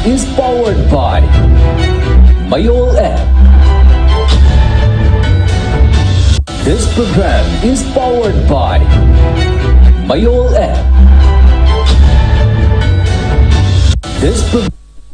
is powered by Mayol app. This program is powered by Mayol app. This program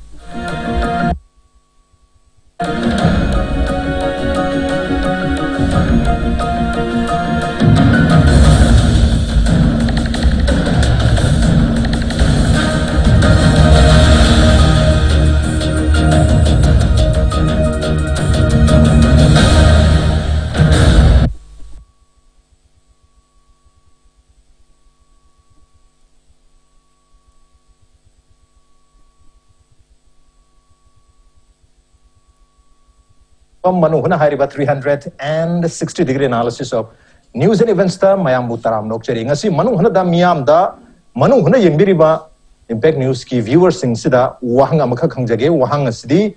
Manu Huna Hariba 360 degree analysis of news and events ta mayam butaram nok cheri ngasi Manu Huna da miyam da Manu Huna yengbiriba impact news ki viewers sing sida wahang amakha khangjage wahang asidi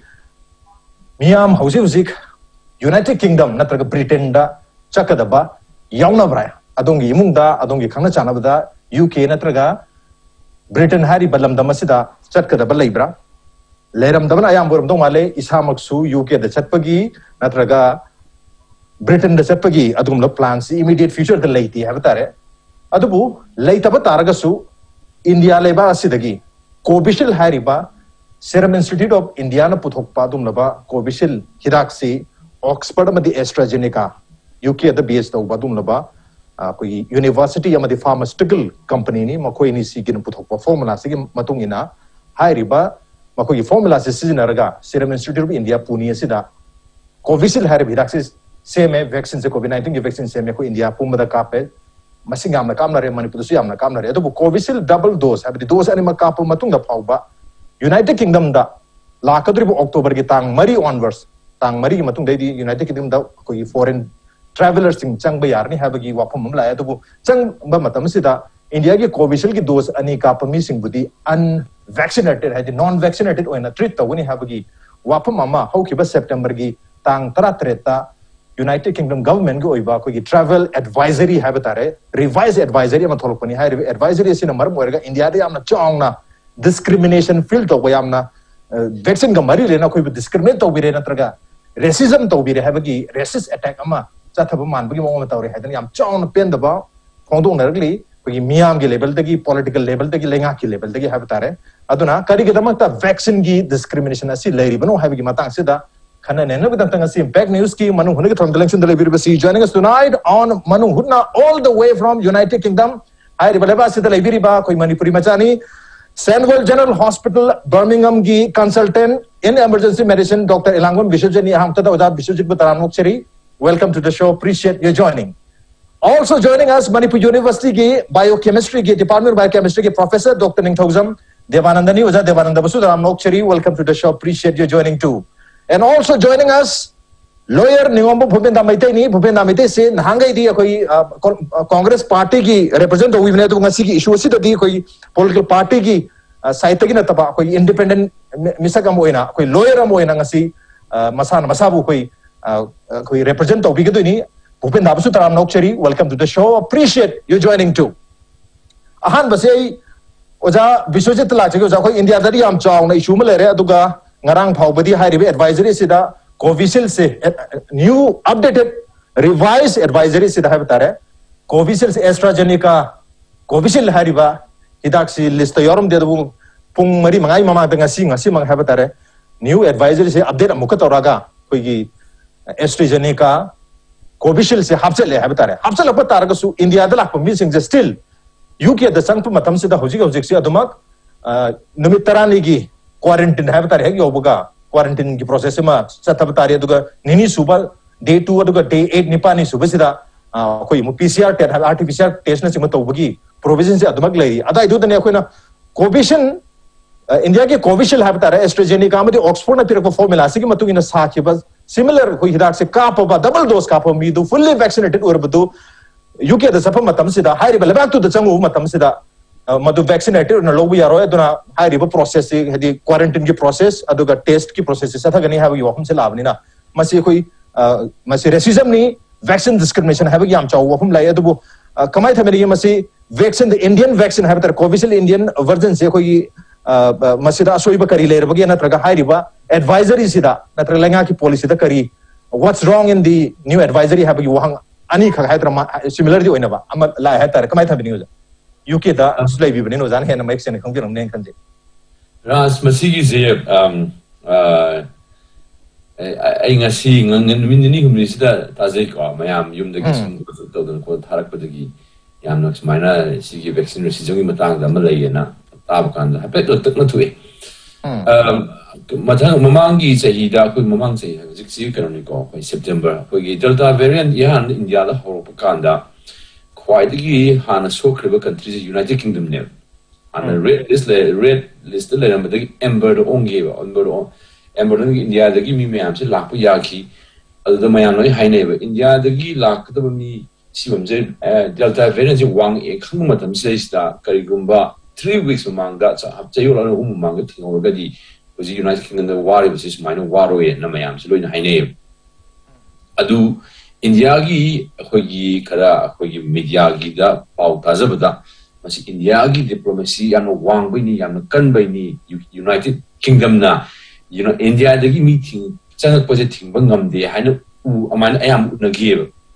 miyam hausi United Kingdom natraga Britain da chakadaba yauna bra adongi imungda adongi khangna chanabada UK natraga Britain hari balam damasida chatkadaba leibra Leram Daman Ayam Burum Male, Isamaksu, UK the Chatpagi, Natraga, Britain the Chatpagi, Adumla plans, immediate future the late Havatare. Adubu, Laitabataragasu, India Leba Sidagi, Kobishil Hariba, Serum Institute of Indiana Puthokpa Dumlaba, Kobishil, Hidaksi, Oxford Amadi AstraZeneca, UK the BS the Badumlaba, University Amadi Pharmaceutical Company, Makoini Sigin Puthokpa formula, Sigim Matungina, Hariba. Mako formula seasonaraga Serum Institute of India Pune sida Covishield hari vaccine same vaccine se COVID-19 के vaccine same को India पुमदा कापे मसिंगाम ना काम ना रे मणिपुर से याम ना काम ना रे तो Covishield double dose है बड़ी dose अनिमा कापो मतुंगा पाऊबा United Kingdom दा लाकदरी वो October के तांग मरी onwards तांग मरी के मतुंग दे दी United Kingdom दा कोई foreign travelers सिंग चंग बयार नहीं है बगी वापम ममला है तो वो चंग बमतम सिदा India की Covishield की dose अनी कापमी सिंग बुदी unvaccinated है non-vaccinated ओइना treat तो वनी है बगी वापम ममा हो कि बस September की तांग तरा त्रेता United Kingdom government को ओइबा कोई travel advisory है बता रहे revised advisory में थोड़ा पनी है advisory ऐसी नंबर मोरेगा India दे आमना चांग ना discrimination feel तो कोई आमना vaccine का मरी लेना कोई discriminate तो भी रहना तरगा racism तो भी रहे बगी racist attack अमा चाथा बमान बगी मोंग में तो रहे है तो आम चांग ना पेन दबा फोंडों नरगली कोई मियाम के लेवल तक पॉलिटिकल लेवल तक लेंगा की लेवल तक है बता रहे अदुना करी के दमकता वैक्सीन की डिस्क्रिमिनेशन असि लेरी बनो है बगी मतंग सिदा खना नेनो के तंग असि इम्पैक्ट न्यूज की मनु हुने के थ्रम कलेक्शन दले बिर बसी joining us tonight on Manu हुना all the way from United Kingdom हाय रिबलेबा सिदा लेबिरी बा कोई Manipuri मचानी Sandwell General Hospital Birmingham की consultant in emergency medicine Dr. Elangon Biswajit ni हम तदा उदा Biswajit बताराम नोक्चरी welcome to the show appreciate your joining Also joining us, Manipur University की Biochemistry की Department of Biochemistry के Professor Dr. Ningthokzam Devanandani Uza Devananda Basudaram Nokcheri. Welcome to the show. Appreciate you joining too. And also joining us, lawyer Ningombo Bhupenda Maitei ni Bhupenda Maitei से नहांगे दी कोई Congress party की represent हुई बने तो उनकी की issue सी तो दी कोई political party की साइट की ना तबा कोई independent मिसा कम हुई ना कोई lawyer हम हुई ना नसी मसान मसाबु कोई represent तो भी के तो नहीं Bhupenda Basudaram Nokcheri, welcome to the show. Appreciate you joining too. Ahan basay oja Biswajit Lachig oja koi India dari am chaw na issue male re aduga ngarang phawbadi haribe advisory sida Covishield se new updated revised advisory sida hai bata rahe Covishield se AstraZeneca Covishield hariba hidak si list yorum de bu pung mari mangai mama de ngasi mang hai bata rahe new advisory se update amuka toraga koi gi AstraZeneca Covishield से हाफचल है बता रहे हाफचल अब तारक सु India दला को missing जे still UK द संग मतम से द होजिक से अदमक निमितरानी की क्वारंटाइन है बता रहे कि ओबगा क्वारंटाइन की प्रोसेस में सत बता रहे दुगा निनी सुबह डे 2 दुगा डे 8 निपानी सुबह सिदा कोई पीसीआर टेस्ट आरटीपीसीआर टेस्ट ने सिम तौबगी प्रोविजन से अदमक लेरी अदा इदु दने कोइना कोविशिल्ड इंडिया के कोविशिल्ड है बता रहे एस्ट्राजेनेका में ऑक्सफोर्ड ने पिरक फॉर्मूला से कि मतु इन साखि बस Similar hui hidak se kapoba double dose kapo mi do fully vaccinated or badu UK the sapa matam sida high level back to the changu matam sida madu vaccinated na lobu yaro aduna high level process hedi quarantine ki process aduga test ki process sa tha gani ha wi wahum se labni na masi koi masi racism ni vaccine discrimination ha wi am chaw wahum lai adu kamai thameri masi vaccine the Indian vaccine ha betar Covishield Indian version se koi masida asoiba kari lerabagi natraga hairiba advisory sida natraga lenga ki policy da kari what's wrong in the new advisory habagi wahang ani kha haitra similar di oinaba ama la hatar kamai thabini uja UK da sulai bi bani no zan hena make sen khangbiram ne khanje ras masigi je ai ngasi ngamini humni sida tajai ko mayam yum da gisum to don ko tharak padagi yam nok maina sigi vaccine resijongi matang da malayena tab kan da hapet tok na thui mathang mamangi chahi da ko mamang chahi hajik si kanoni ko September ko gi delta variant yan India da hor kan da khwaidagi hana sokriba countries United Kingdom ne ana red list le namadagi amber do onge ba amber do India dagi mi mayam se lakpu yaki adu da mayam noi haine ba India dagi lakda ba mi sibamje delta variant je wang e khang matam se ista karigumba 3 weeks manga cha hapchayo la manga thingo ga di was United Kingdom the war was is minor war we na mayam se loina haine adu India gi khogi kara khogi media gi da pau tazabda masi India gi diplomacy an wang bi ni yam kan bai ni United Kingdom na India da gi meeting chang positive bangam de haina u aman ayam na gi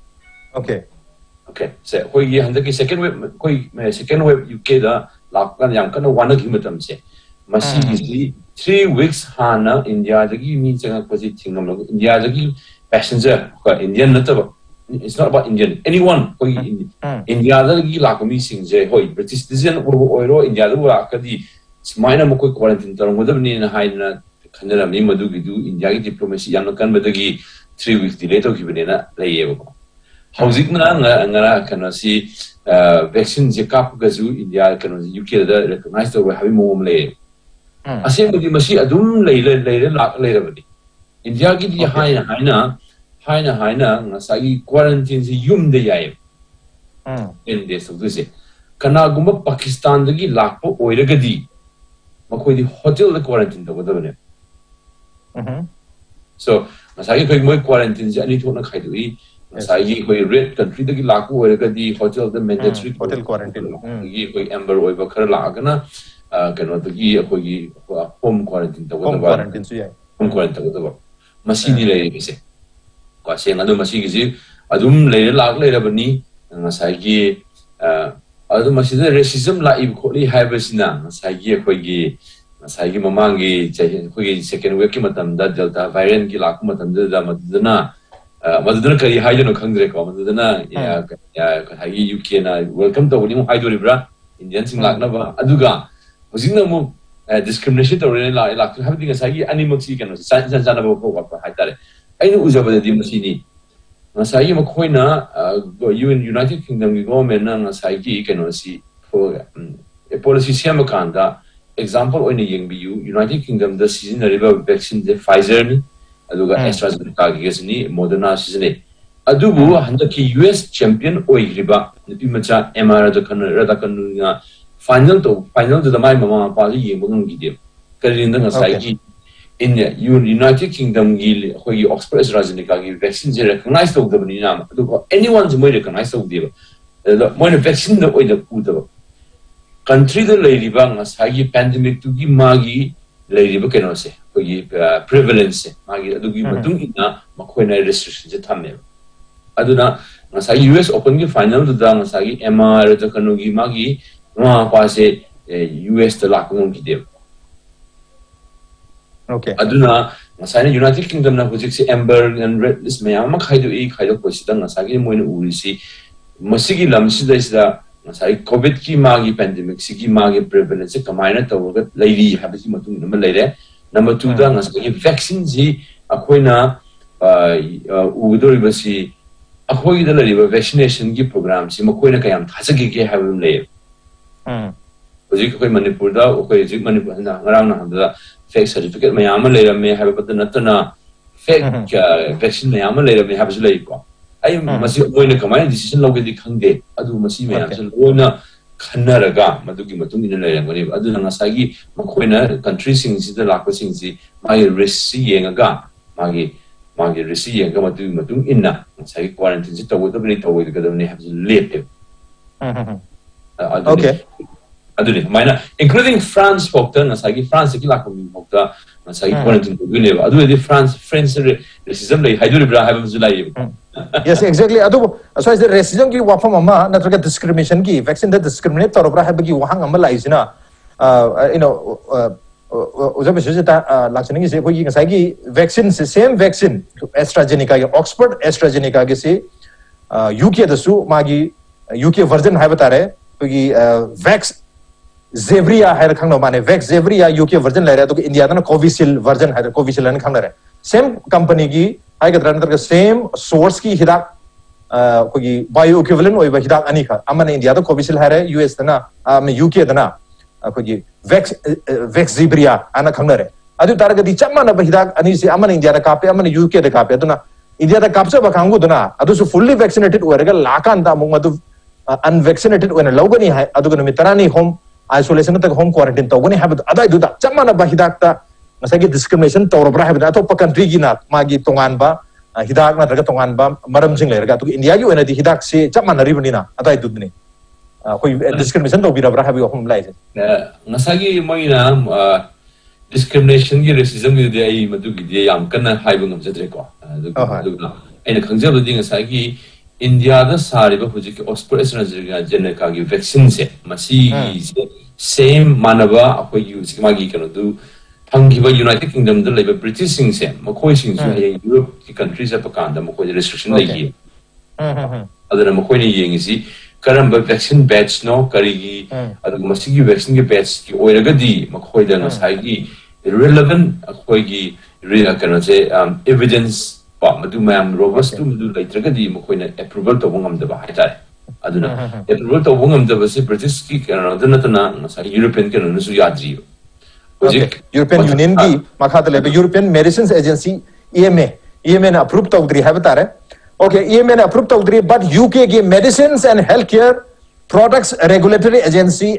okay so khogi handa ki second wave UK da lakkan yang kana wana gi matam se masi gi 3 weeks hana India da gi mi chang positive ngam India da gi passenger ko Indian nataba it's not about Indian anyone ko India da gi lakami singje hoi British citizen oiro India da wa kadi smaina mo ko quarantine tar mo dabni na haina khanera mi madu gi du India gi diplomacy yan kan badagi 3 weeks delay to gibne na layebo hauzik na ngara kana si vaccine je kap gazu India kana UK da recognize to have mo mle ase mudi masi adum leirabadi India gi di haina ngasagi quarantine si yum de yae in this so this kana gumba Pakistan dagi lakpo oiragadi makoi di hotel the quarantine to godabane so ngasagi koi moi quarantine ja ani thona khaidui ngasagi koi red country dagi lakpo oiragadi hotel the mandatory hotel quarantine gi koi amber oiba khara lagana kano dagi koi home quarantine to godaba home quarantine su yae home quarantine to godaba masini le bise ko seng adu masigi ji adum le rabani ngasagi adu masida racism la ib kholi haibasina ngasagi ngasagi mamangi khoi second wave ki matam da delta variant ki lak matam da madudana kari haidano khangre ko madudana ya hagi UK na welcome to ni haido libra Indian sing lak na ba aduga hojina mo discrimination to re la habdi ngasagi animaxi kano san na ba ko ba haitare ainu uzabada di masini ngasagi makhoina United Kingdom gi government na ngasagi kano si for a policy siam kanda example oina yengbiu United Kingdom the season river vaccine the Pfizer ni aduga AstraZeneca gi ni Moderna season ni adubu handaki US champion oiriba nipi macha MR da kanu nga final to the mai mama pa yengbung gi de karin da ngasagi in United Kingdom gi hoi Oxford AstraZeneca gi vaccine je recognize to the na adugo anyone's more recognize to the more vaccine the oida puda country the lady bang asagi pandemic to gi magi lady ba keno se hoi prevalence magi adugi matung ina makhoi restrictions je thamme aduna ngasagi US Open gi final to da ngasagi MR da kanu gi magi ma pa se US the lakung gi de okay aduna ngasai United Kingdom na project si amber and red list mayam khaido ko si dang ngasagi moina urisi masigi lamsi da isda ngasai COVID ki magi pandemic sigi magi prevalence kamaina tawga lairi habisi matung nama laire number 2 da ngasagi vaccine ji akoina udori basi akoi da lari vaccination gi program si makoina kayam thasagi ge habum lair project ko Manipur da ko project Manipur na ngarang na da fake certificate mayam laira me have but natana fake vaccine mayam laira me have lai ko ai masi moina kamai decision loge di khangde adu masi mayam se loina khanaraga madugi matung ina laira ngani adu na sagi makoina country sing si da lakko sing si mai risk yenga magi risk yenga matung inna sagi quarantine si tawo tabni tawo ga dabni have late okay aduni maina including France factor na sagi France ki lakho mi factor na sagi quarantine ko ne ba adu France racism lai haiduri bra ha ba zulai yes exactly adu so is the racism ki wafam ama natraga discrimination ki vaccine that discriminate tor bra ha ba ki wahang ama lai sina you know uja be sujata lakshani ki se ko ki sagi vaccine se same vaccine AstraZeneca ki Oxford AstraZeneca ki se UK da su magi UK version hai bata rahe ki vax Zevria है रखना माने wax Zevria UK version ले रहा है तो India का ना Covishield version है कोविशील्ड ने खाना रहे सेम कंपनी की हाई कतरा ने सेम सोर्स की हिदाक कोई बायो इक्विवेलेंट होई हिदाक अनी खा अमन इंडिया तो कोविशील्ड है रहे US तना में UK तना कोई वैक्स Zevria आना खाना रहे अदु तार गति चम्मा ना हिदाक अनी से अमन इंडिया का कापे अमन UK का कापे तो ना इंडिया का कापसे बखांगु तो ना अदु सो फुल्ली वैक्सीनेटेड हुआ रहेगा लाखान ता मुंग मधु अनवैक्सीनेटेड हुआ ना लोगों नहीं है अदु को मित्रा नहीं होम isolation तक home quarantine तो गने है अदा इदुदा चमना बा हिदाक ता नसगी discrimination तौरब्रा है अतो कंट्री की ना मागी तोंगान बा हिदाक ना तरगा तोंगान बा मरम सिंग लेरगा तो इंडिया की ओना दी हिदाक से चमना रिबनी ना अदा इदुदनी कोई discrimination तो बिरब्रा है हम लाइ नसगी मोइना discrimination की racism की दे आई मदु की दे याम कना हाइबो ngam को अदुना एने खंजबदि नसगी इंडिया दा सारिबा हुजि के Oxford AstraZeneca की वैक्सीन से मसी से सेम मानवा अखोई यूज की मागी कनो दु फंगिबा यूनाइटेड किंगडम दा लेबा ब्रिटिश सिंग से मखोई सिंग से है यूरोप की कंट्रीज अप कान दा मखोई रिस्ट्रिक्शन लेगी अदर मखोई ने येंगी सी करम वैक्सीन बैच नो करीगी अदु मसी की वैक्सीन के बैच की ओइरगदी मखोई दा नसाई relevant अखोई की रिया कनो से एविडेंस मधु मैम रोबस्ट मधु लेत्रगदी मखोइना अप्रूवल तो वंगम दबा हाइतारे अदुना अप्रूवल तो वंगम दबा से ब्रिटिश की कना दनतना नसा यूरोपियन के नसु याद्री यूरोपियन यूनियन की मखा तले यूरोपियन मेडिसिन्स एजेंसी EMA ने अप्रूव तो उदरी है बता रहे ओके EMA ने अप्रूव तो उदरी बट UK की medicines and health care products regulatory agency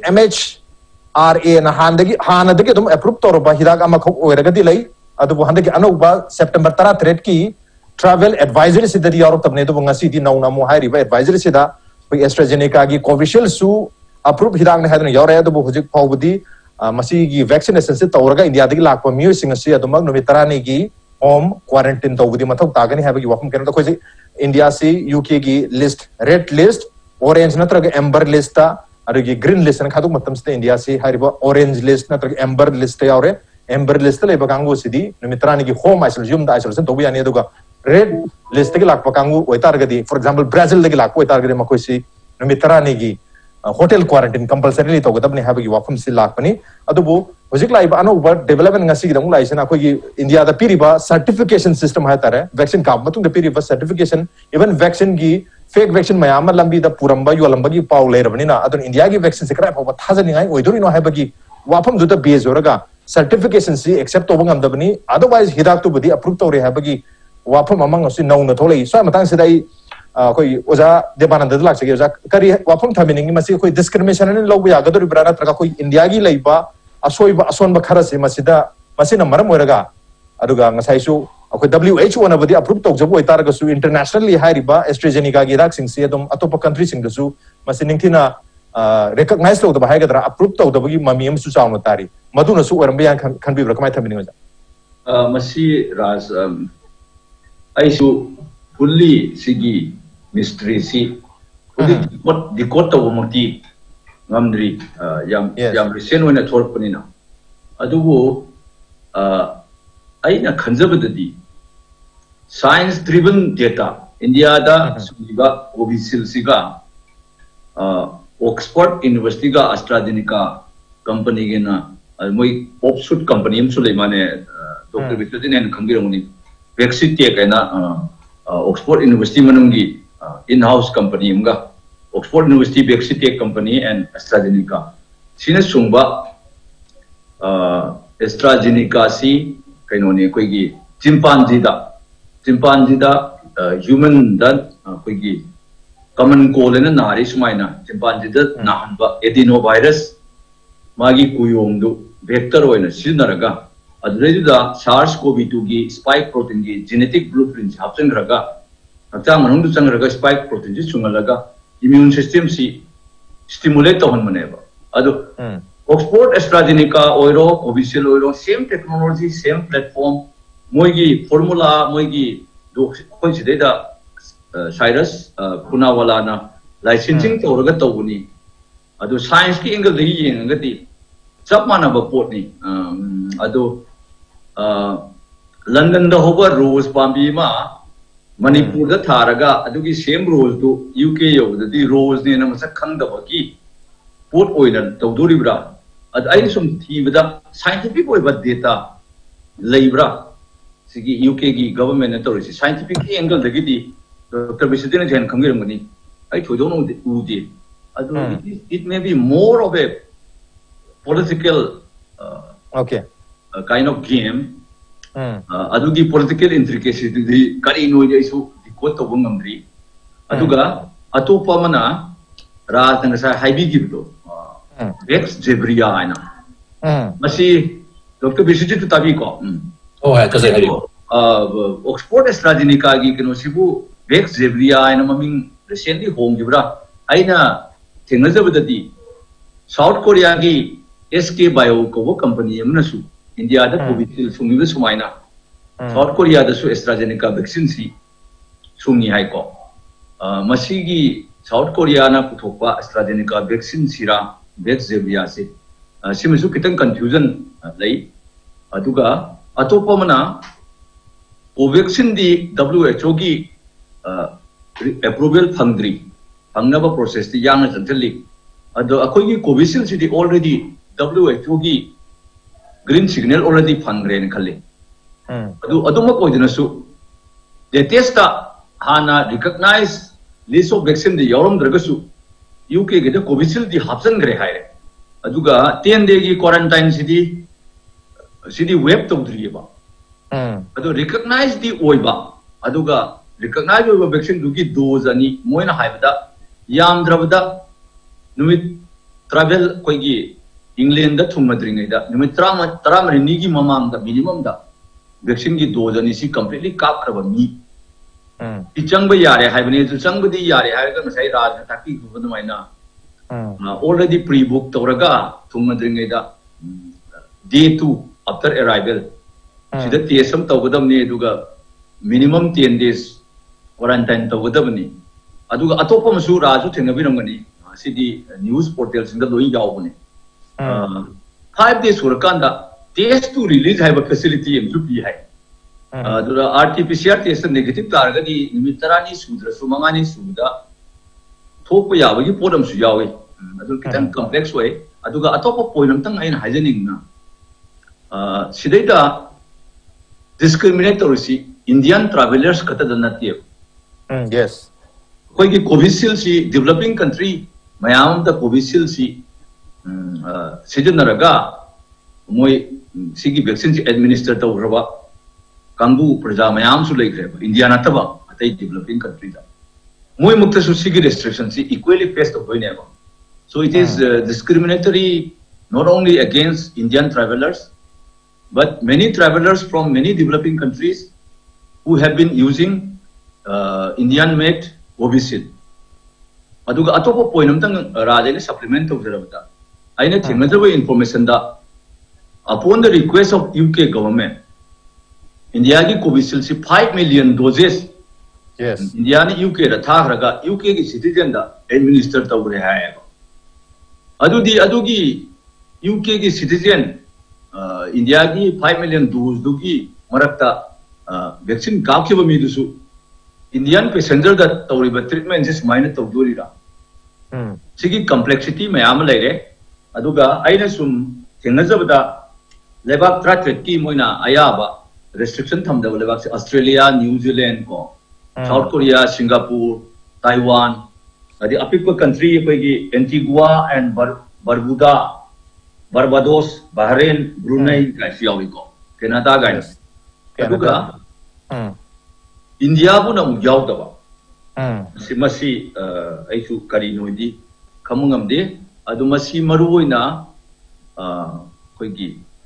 MHRA ना हानदगी तुम अप्रूव तो रबा हिदाक अमा खो ओरगदी लई अदु हंदगी अनोबा सितंबर 13 की ट्रैवल एडवाइजरी से दरी यारो तबने तो ngasi di nauna mo hai riba advisory se da koi AstraZeneca gi Covishield su approve hidang ne hadna yore do hojik phawbudi masi gi vaccination se tawraga India dagi lakpa miyo sing se aduma numit 30 gi home quarantine tawbudi mathau tagani ha gi wafam ken to koi India se UK gi list red list orange natraga amber list ta adagi green list na khadu matam se India se hariba orange list natraga amber list ta yore amber list le bagango sidi numit 30 gi home isolation da isolation to yani aduga red list के लाख पकांगु वैतार गदी for example Brazil के लाख वैतार गदी मकोसी नमितरा नेगी hotel quarantine compulsory तो गदब ने हाबगी वाफम से लाख पनी अदुबो होजिक लाइब अनो बर development ngasi gi dang laisena ko gi India दा पिरिबा सर्टिफिकेशन सिस्टम है तारे वैक्सीन का मतुंग दा पिरिबा सर्टिफिकेशन इवन वैक्सीन की फेक वैक्सीन मयाम लंबी दा पुरंबा यो लंबा की पाव ले रबनी ना अदुन इंडिया की वैक्सीन से क्राइ फाव थाजनि ngai ओइदुरि नो हाबगी वाफम दुदा बेज होरगा सर्टिफिकेशन से एक्सेप्ट तो बंगम दबनी अदरवाइज हिदाक तो बदी अप्रूव तो रे हाबगी वाफम अमंग असि नौना थोलै सो मतंग से दai कोई ओजा देबानंद लाक से ओजा करी वाफम थमिनिंग मसी कोई डिस्क्रिमिनेशन ने लोग यागदोरि ब्राना तरका कोई इंडिया की लैबा असोइबा असोन बखरा से मसिदा मसिना मरम होरगा अदुगा ngसाइसु अखोई WHO ना बदी अप्रूव तौजबो इतारगसु इंटरनेशनली हाइरिबा AstraZeneca की राक सिंग से दम अतोप कंट्री सिंग दसु मसि निंगथिना रिकॉग्नाइज तौदबा हाइगदरा अप्रूव तौदबगी ममी हम सु चावनो तारी मदुनसु ओरमबया खनबिब्रा कमाय थमिनिंग ओजा मसी राज आइसु फुल्ली सिगी मिस्ट्री सी डिकोड तब मती ngamdri yam recent when thorpanina adugo aina khanjabadadi science driven data India da suliba Covishield siga Oxford University ga AstraZeneca company gena moi offshoot company am sulai mane Dr. Victorine and khangirongni vaccine te kaina Oxford University manungi in-house company amga Oxford University vaccine te company and AstraZeneca sina sungba AstraZeneca si kaino ne koi gi chimpanzee da human da koi gi common cold na nari sumaina chimpanzee da nahanba adenovirus magi kuyong du vector oina sinaraga adreida SARS-CoV-2 gi spike protein gi genetic blueprint hapsen raga hakta manung du changraga spike protein ji chungalaga immune system si stimulate to hon maneba adu Oxford AstraZeneca oiro Covishield oiro same technology same platform moigi formula moigi do koi sideda Cyrus Punawala na licensing tawraga tawuni adu science ki angle dagi yengagati chap manaba pot ni adu London da hoba rose pambi ma Manipur da tharaga adugi same rose to UK yo the rose ne na masak khangdaba ki pot oina tawduribra ad ai sum thibada scientific oiba data leibra sigi UK gi government na tawrisi scientific angle dagi di Dr. Bisidina Jan Kangirmani, I don't know the Udi. It may be more of a political kind of game. Adugi political intricacies, the Karino issue, the Kota Wungamri. Aduga, Atopa Mana, Raz and Haibi Gibdo, Rex Zebriana. Masi, Dr. Bisidina to Tabiko. Oh, because I have Oxford AstraZeneca, Gikanosibu. Vex Zebria and Maming recently home Gibra. Aina Tenazabadi South Korea SK Bio Kovo Company Yamnasu, India the Covishield Sumi Sumaina, South Korea the AstraZeneca vaccine Sumi Haiko. Masigi South Korea na Putopa AstraZeneca vaccine Sira Vex Zebria se. Simisu Kitan confusion lay Aduga Atopamana Vaccine the WHO gi approval Hungary, Hangnava process the young as until the Akogi Covishield city already WHO green signal already Hungary and Kali. Aduma Kodinasu, the testa Hana recognize list of vaccine the Yoram Dragasu, UK get a Covishield the Hudson Grey Hire. Aduga 10 day quarantine city web to Driba. Adu recognize the Oiba, Aduga. Recognize the vaccine dugi dose ani moina haibada yam dravada numit travel koigi England da thumadringai da numit tram nigi mamam da minimum da vaccine gi dose ani si completely kap kraba mi ichangba yare haibane ju changbadi yare haiga masai raj takki gudmaina already pre book tawraga thumadringai da day 2 after arrival sida tsm tawgadamni duga minimum 10 days quarantine to Wadabani. Aduga Atopa Masu Raju Tengavinamani, city news portals in the Loy Yawani. 5 days for Kanda, test to release have a facility in Tupi High. The RT-PCR test negative target, Mitarani Sudra, Sumangani Suda, Topoya, you put them to Yawi. Aduka complex way, Aduga Atopa Poinam in hygienic now. Sideta discriminatory Indian travelers kata the native. Yes. Koigi Covishield si developing country mayam the Covishield si Sijanaraga Moy Sigi vaccine administer to Rava Kangu Praja Mayam Sulay India Natava at a developing country. Moy Muktasu Sigi restrictions equally faced of Vineva. So it is discriminatory not only against Indian travelers, but many travelers from many developing countries who have been using Indian-made Covishield. Aduga atopo poinamtang Raja supplement of the I net another information that upon the request of UK government, India ki Covishield 5 million doses. Yes. India ni UK da tharaga UK ki citizen da administer tawre hai. Adugi UK ki citizen India ki 5 million doses dugi marakta vaccine kaakhiba mi dusu Indian passenger that tawriba treatment is minor tawdurira. Sigi complexity mayam laire aduga aina sum thengnazabada lebak tratret ki moina ayaba restriction thamdaba lebak Australia, New Zealand ko South Korea, Singapore, Taiwan adi apikwa country pagi Antigua and Barbuda, Barbados, Bahrain, Brunei kaisi yawi ko Canada guys aduga India bu na yaw daba simasi aisu kari noidi kamungam de adu masi maruoina koigi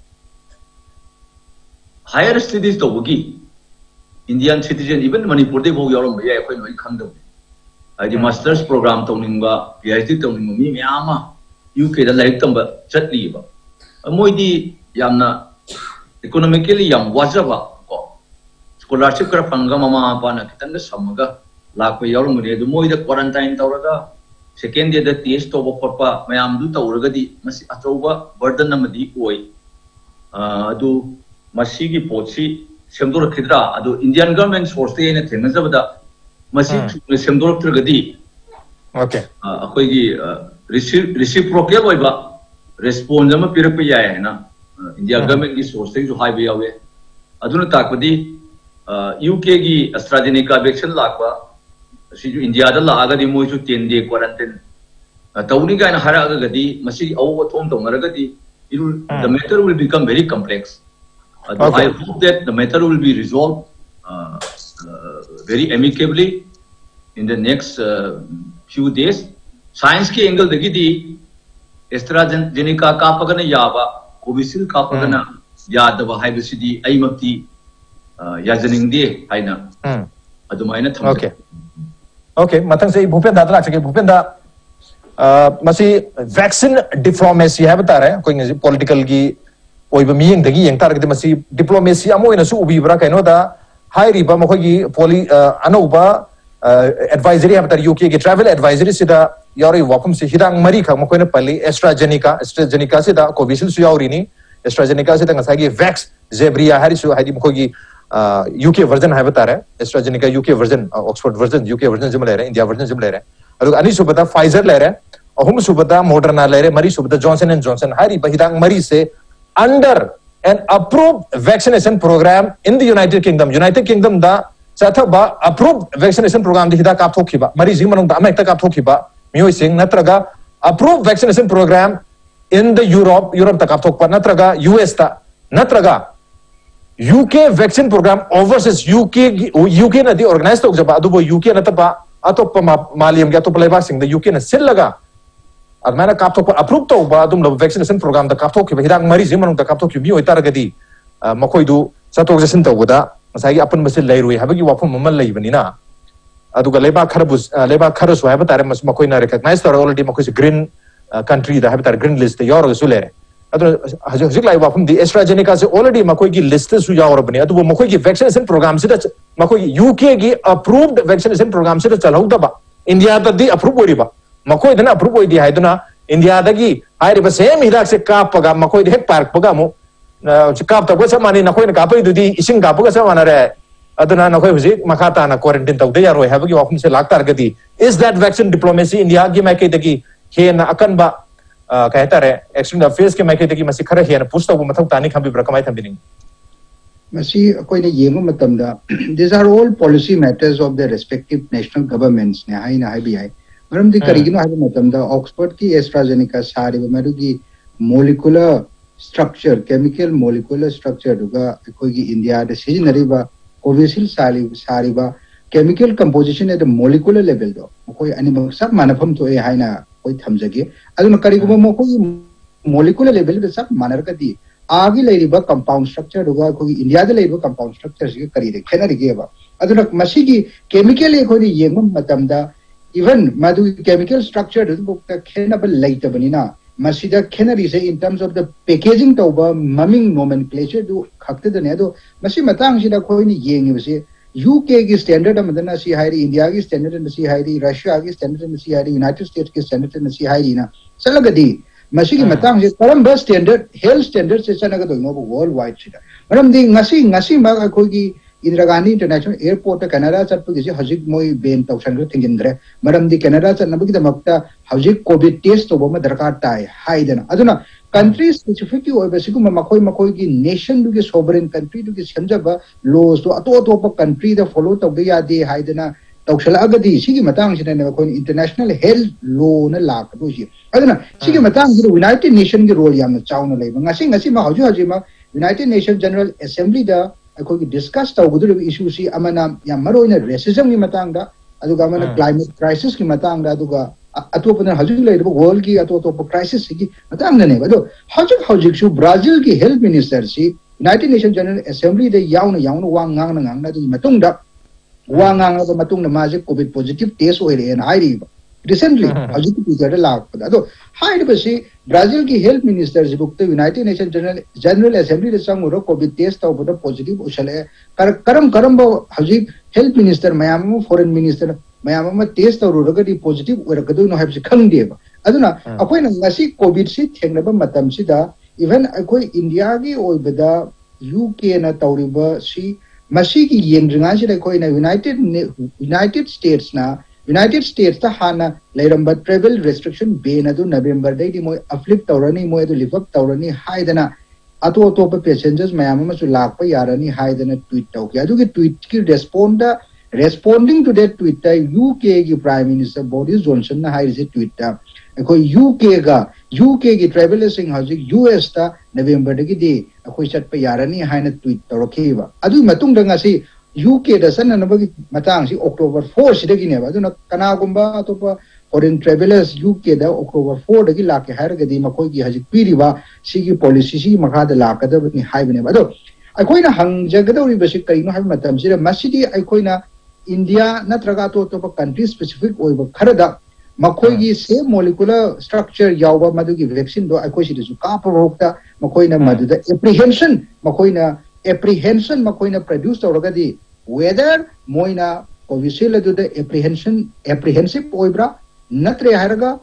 higher studies to bugi Indian citizen even Manipur de bo yarom ya koi noi khangdam adi masters program to ningba PhD to ningmi myama UK da laik tamba chatli ba moi di yamna economically yam wajaba ko scholarship kara panga mama apa na kitanga samaga lakpa yaur mure du moi da quarantine tawraga second day da test to boppa mayam du tawraga di masi atoba burden namadi oi adu masi gi pochi semdor khidra adu Indian government source te ne thena jabada masi semdor tragadi okay akoi gi reciprocal oiba response ama pirak pa yai na India government gi source te jo high way awe aduna takpadi UK gi AstraZeneca vaccine lakwa si ju India da laga di moi ju 10 day quarantine tawni ga na hara ga di masi awu thom to ngara ga di the matter will become very complex I hope that the matter will be resolved very amicably in the next few days science ke angle degi di AstraZeneca ka pagana yaba Covishield ka pagana yadaba haibasidi aimakti yajaning de haina adumaina tham okay mathang se Bhupen da lak sake Bhupen da masi vaccine diplomacy hai bata rahe koi political gi oiba miyeng dagi yeng tar gidi masi diplomacy amo ina su ubi bra kaino da hai riba mo gi poli anauba advisory have UK ki travel advisory sida yori wapum se hidang mari khang mo koina pali AstraZeneca sida Covishield su yori ni AstraZeneca sida ngasai gi vax zebria hari su hadi mo gi UK version hai bata rahe AstraZeneca UK version Oxford version UK version jim le rahe India version jim le rahe adu ani su bata Pfizer le rahe ahum su bata Moderna le rahe mari su bata Johnson & Johnson hari ba hidang mari se under an approved vaccination program in the United Kingdom da chathaba approved vaccination program di hida kap thokiba mari jing manong da amekta kap thokiba mioi sing natraga approved vaccination program in the Europe ta kap thokpa natraga US ta natraga UK vaccine program overseas UK na di organize tok jaba adubo UK na taba atop maliam ga top leba sing the UK na sillaga admana kap thokpa approved to ba adum lo vaccination program da kap thokiba hidang mari jing manong da kap thokiba mioi taragadi makoi du chatok jasin tawda masai apan mase lairui habagi wapum mamal laibani na aduga leba kharasu haba tare mas makoi na recognize tar already makoi green country da haba tar green list yor su le adu hajik lai wapum di AstraZeneca se already makoi gi list su yor bani adu makoi gi vaccination program se makoi UK gi approved vaccination program se chalau da ba India da di approve ori ba makoi dana approve oi di haiduna India da gi hairi ba same hidak se ka paga makoi de hek park paga mu kap ta ko sa mani na koi na kapai du di ising kapu ka sa mana re aduna na koi huji makata na quarantine tau de ya roi habagi wapum se lak tar gadi is that vaccine diplomacy India gi mai kai dagi he na akan ba kahta re external affairs ke mai kai dagi masi khara he na push ta bu mathau tani khambi brakamai thambini masi koi ne yengo matam da these are all policy matters of the respective national governments ne hai na hai bi hai maram di karigino hai matam da Oxford ki AstraZeneca sari ba maru gi molecular structure chemical molecular structure duga koi gi India da sijinariba Covishield sariba chemical composition at the molecular level do koi animal sab manafam to e haina koi thamjage aduna kariguma mo koi molecular level da sab manar ka di agi leiriba compound structure duga koi India da leiriba compound structure gi kari de khenari ge ba aduna masigi chemical e koi yengum matam da even madu chemical structure du bukta khenabal laitabani na masida khenari se in terms of the packaging tauba mumming nomenclature du khakte da ne do masi matang sida khoi ni yengi base UK ki standard amadana si hairi India ki standard na si hairi Russia ki standard na si hairi United States ki standard na si hairi na salagadi masi ki matang se karamba standard health standard se chanaga do no worldwide sida maram di ngasi ma khoi ki Indira Gandhi International Airport Canada chatpu gi hajik moi ben tawsan ro thingindre maram di Canada chatnabu gi damakta hajik covid test to boma darkar tai haidana aduna country specific oi basic makoi gi nation du gi sovereign country du gi semjaba laws to ato country da follow to ya de haidana tawsala agadi sigi matang sina ne koi international health law na lak do ji aduna sigi matang gi United Nation gi role yam chauna lei ngasi ma haji ma United Nations General Assembly da अखोगी discuss तौगुदुर issue सी अमना या मरोइना racism की मतंगदा अदुगा अमना climate crisis की मतंगदा अदुगा अतोपना हजुग लेदब world की अतोप crisis की मतंगदा ने अदो हजुग सु ब्राजील की हेल्थ मिनिस्टर सी यूनाइटेड नेशन जनरल असेंबली दे याउन वांगांगना दु मतुंगदा वांगांगा द मतुंगना माजे कोविड पॉजिटिव टेस्ट होइरे न हाइरी recently hajik Twitter la pada do hide basi Brazil ki health minister jibuk to United Nations General Assembly de sanguro covid test taw boda positive usale karam bo hajik health minister mayam foreign minister mayam test taw roga di positive orakadu no habsi khangde ba aduna akoi na ngasi covid si thengna ba matam si da even akoi India gi oibada UK na tawriba si masi ki yengringa si akoi na United States na United States ta hana lairamba travel restriction ban adu November dai di moi afflict tawrani moi adu live up tawrani haidana ato pa passengers mayam ma su lak pa yarani haidana tweet taw ki adu ki tweet ki responding to that tweet ta UK ki Prime Minister Boris Johnson na haise tweet ta ko UK ki traveler sing hajik US ta November dagi di akoi chat pa yarani haina tweet tawraki ba adu matung danga si UK da san na bagi matang si October 4 sidagi ne ba adu na kana gumba to pa foreign travelers UK da October 4 dagi la ke har gadi makoi ki hajik piri ba si ki policy si makha da la ka da ni hai bane ba do akoi na hang jagada uri ba si kai no hai matam si masidi akoi na India na traga to pa country specific oi ba kharada makoi gi same molecular structure yawa madu gi vaccine do akoi si su ka pa hokta makoi na madu da apprehension makoi na produce oragadi whether moina Covishield adu da apprehensive oibra natre haraga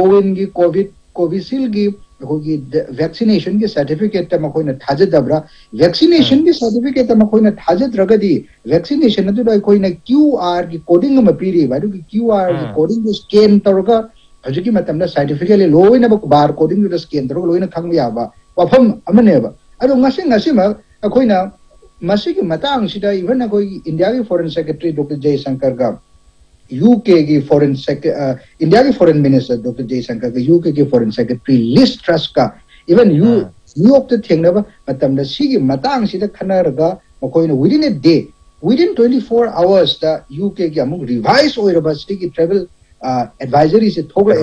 Covishield gi hogi vaccination gi certificate ta makoi na thajadabra vaccination gi certificate ta makoi na thajad vaccination adu da koi na QR gi coding ma piri ba du QR gi coding gi scan taraga hajiki matam na certificate le loina ba bar coding gi scan taraga loina khang ya ba wafam amane ba adu ngasi ma akoi na masi ki matang sida even akoi India ki foreign secretary Dr. Jaishankar ga UK ki India ki foreign minister Dr. Jaishankar ga UK ki foreign secretary Liz Truss ka even New York to thengna ba matam na sigi matang sida khanaraga makoi na within 24 hours the UK ki among revise oiraba sigi travel advisory se thogla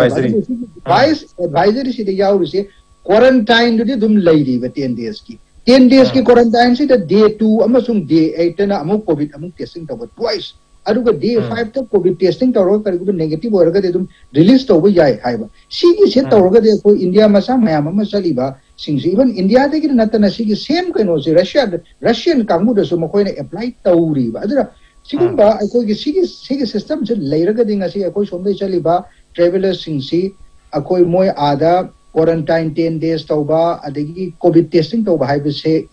advisory se de yauru se quarantine do dum lady ba 10 days ki quarantine si da day 2 amasung day 8 na amuk covid amuk testing taw twice aduga day 5 ta covid testing taw karigu negative oraga de dum release taw yai haiba sigi se taw oraga de ko India masa mayam ma saliba singsi even India de ki natana sigi same kaino si Russian kangmu da so makoi na apply tawri ba adura sigumba ko ki sigi system je leiraga dinga si ko somdai chaliba travelers singsi akoi moi ada quarantine 10 days tauba adagi covid testing tauba hai se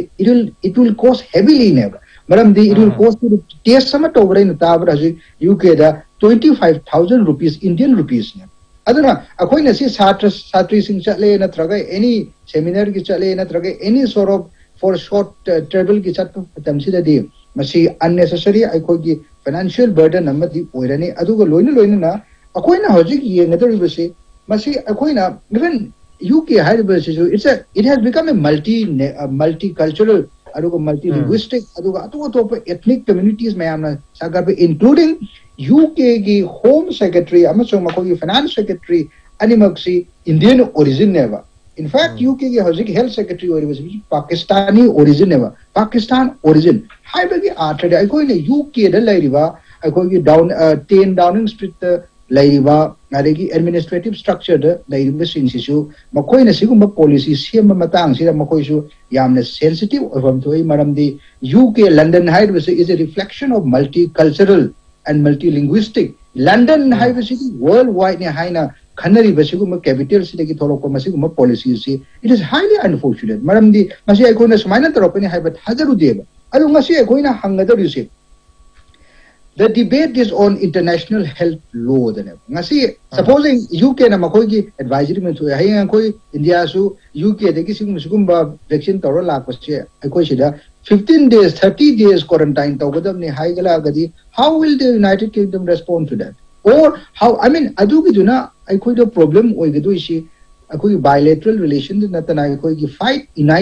it will cost heavily never madam it will cost to test sama tauba in tabra UK da 25,000 rupees Indian rupees ne aduna akoi na si satri sing chale na traga any seminar ki chale na traga any sort of for short travel ki chat tamsi da di masi unnecessary akoi ki financial burden amadi oirani aduga loina na akoi na hojik ye ngadari base masi akoi na even UK it has become a multicultural aduga multilinguistic aduga atu ethnic communities mayamna sagar including UK ki home secretary amasung makoi finance secretary animaksi Indian origin never in fact UK ki hojik health secretary Pakistani origin never Pakistan origin hai bagi atrade akoi na UK da lairiba akoi ki 10 Downing Street laiba adegi administrative structure da laiba sinsisu makoi na siguma policy sema matang sida makoi su yamna sensitive ofam thoi maramdi UK London Highway is a reflection of multicultural and multilinguistic London Highway city worldwide ne haina khanari basiguma capital city ki thoroko masiguma policy si it is highly unfortunate maramdi masi aikona sumaina toropani haiba hazaru deba adu ngasi aikoina hangada rusi the debate is on international health law ngasi supposing UK na makoi ki advisory men so hai koi India su UK de ki sigumba vaccine tawra la ko che koi sida 15 days 30 days quarantine taw gadam ne hai gala gadi how will the United Kingdom respond to that or how I mean adu ki juna koi the problem oi gadu ishi koi bilateral relations na tana koi ki fight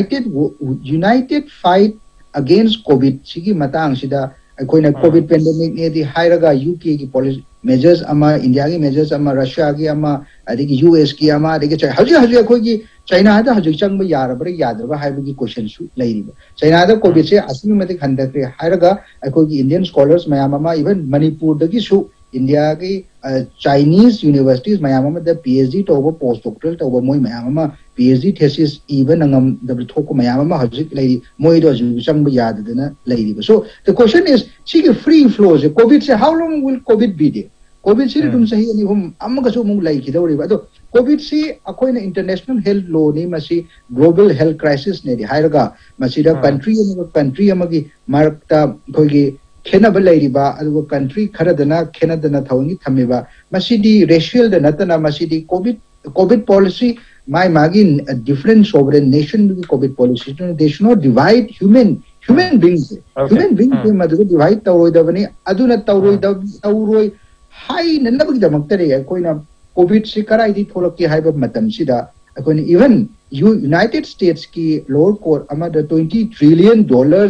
united fight against covid sigi matang sida akoina covid pandemic ne di hairaga UK ki policy measures ama India ki measures ama Russia ki ama adigi US ki ama adigi haji akoi ki China da haji chang ba yarabra yadaba haibu ki question su lairiba China da covid se asmi mate khandakre hairaga akoi ki Indian scholars mayam ama even Manipur da ki su India ki Chinese universities mayama the PhD to over postdoctoral to over moi mayama PhD thesis even angam the thoko mayama hajik lady moi do sang ba yad dena lady. So the question is she free flows. COVID say how long will COVID be there? COVID say dum sahi ani hum amma ka so mung lai ki dawri ba. So COVID say akoi na international health law ni masi global health crisis ne di hairaga masi da country amagi markta koigi Kena balai ba, aduh country khara dana kena dana thawni thame ba. Masih racial dana tana masih COVID policy. My magin a different sovereign nation with COVID policy. They should not divide human beings. Okay. Human beings madu divide tawroi da bani. Adu na tawroi hai nanda bagi da magtare. Koi na COVID se karai di tholak ki hai ba matam sida. Koi na even United States ki lower court ama the $20 trillion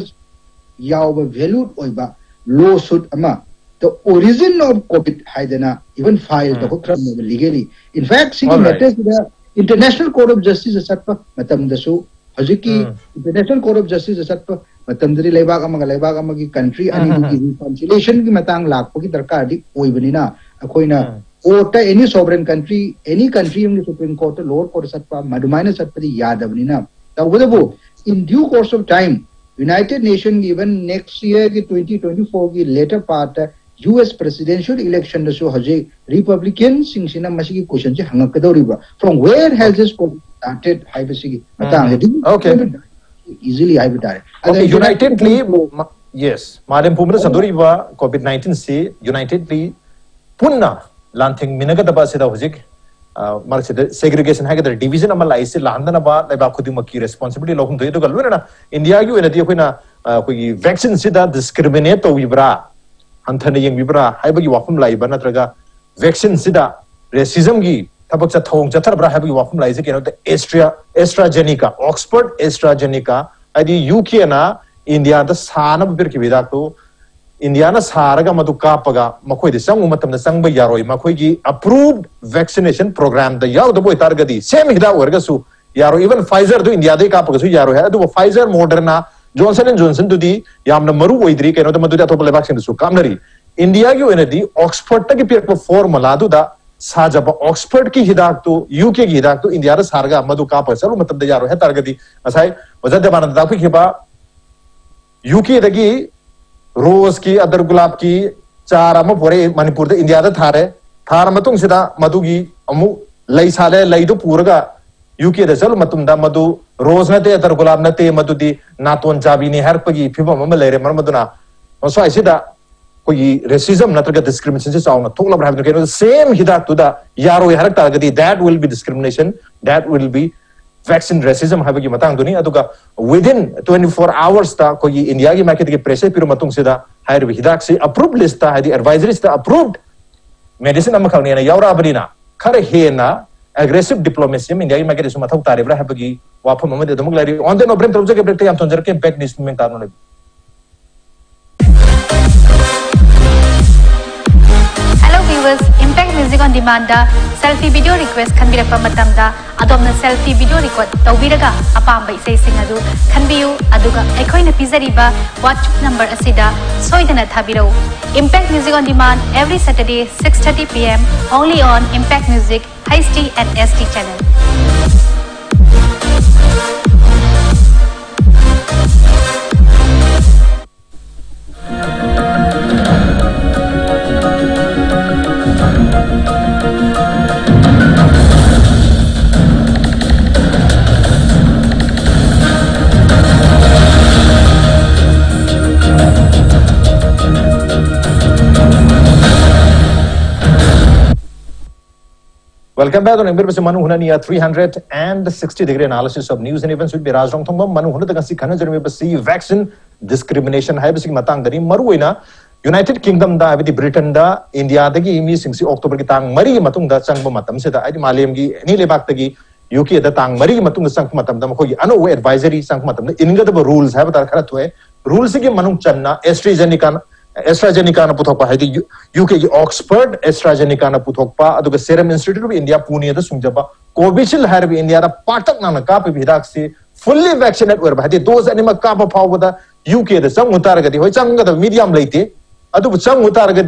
yaw valued oiba. Lawsuit ama the origin of COVID haidana even filed the legally. In fact, seeking matters the International Court of Justice asatpa matam dasu hajiki International Court of Justice asatpa matam dari leibag amagi country ani ki reconciliation ki matang lakpo ki darkar di oibani na akoi na ota any sovereign country any country in the Supreme Court lower court asatpa madumana asatpa di yadabani na tawudabu in due course of time United Nations even next year की 2024 की later part US presidential election दसो हजे Republican सिंगसिना मसी की question से हंगा कदौरीबा from where has this started हाई बेसी की बताएं है okay easily हाई बताएं okay unitedly yes मालूम पुमरे संदौरीबा COVID-19 से unitedly पुन्ना लांथिंग मिनगा दबा से दा हजे mark segregation hai the division amal lai se landana ba lai ba khudi maki responsibility lokum thoi to galwe na India gi ena di koina koi vaccine sida discriminate to vibra anthana yeng vibra hai ba gi wafum lai ba natraga vaccine sida racism gi thabak cha thong cha thar bra hai ba gi wafum lai se keno the AstraZeneca Oxford AstraZeneca adi UK na India da sana bir ki bidak to India na saraga madu kapaga makoi de sang umatam na sang ba yaroi makoi gi approved vaccination program da yaw da boy targadi same hida warga su yaro even Pfizer do India de kapaga su yaro hai do Pfizer Moderna Johnson & Johnson to di yamna maru oidri keno da madu da thopale vaccine su kamnari India gi enadi Oxford ta gi per formula do da saja ba Oxford ki hidak to UK ki hidak to India da sarga madu kapaga salu matam da yaro hai targadi asai wajad da bananda da ki ba UK da gi Rose ki adar gulab ki char ama pore Manipur de India da thare thar matung sida madu gi amu lai sale lai do puraga UK da chal matum da madu rose na te adar gulab na te madu di naton jabi ni har pagi phibam ama lere mar maduna so ai sida koi racism natraga discrimination se sauna thokla bra have same hidak to da yaro harak ta gadi that will be discrimination that will be vaccine racism have gi matang duni aduga within 24 hours ta koi India gi market gi pressure piru matung sida hair hidak se approved list ta hadi advisory sta approved medicine am khawni na yaura abrina khare he na aggressive diplomacy India gi market su mathau tare bra have gi wafam amade dumuk lari on the no brain project ke am tonjar ke back news movement tarno Impact Music on Demand da selfie video request khanbirakpa matamda adomna selfie video record tawbiraga apamba isai sing adu khanbiyu aduga ekhoina pizariba WhatsApp number asida soidana thabirau Impact Music on Demand every Saturday 6:30 PM only on Impact Music HD and SD channel. Welcome back on Imbir Manu Hunania 360-degree analysis of news and events with Biraj Rongthong Manu Hunada Si Khana Jeremy Basi vaccine discrimination hai basi matang dari maruina United Kingdom da with Britain da India da gi mi singsi October ki tang mari matung da changba matam se da ai malem gi ni lebak ta gi UK da tang mari matung da sang matam da ko gi ano we advisory sang matam da inga da rules hai batar kharat hoye rules gi manung channa AstraZeneca na puthokpa hai UK ki Oxford AstraZeneca na puthokpa aduga Serum Institute of India Pune da sungjaba Covishield har bi India da patak na ka pe bidak se fully vaccinated wer ba dose anima ka pa phaw da UK da sang utar ga di hoi chang ga da medium leite adu chang utar ga di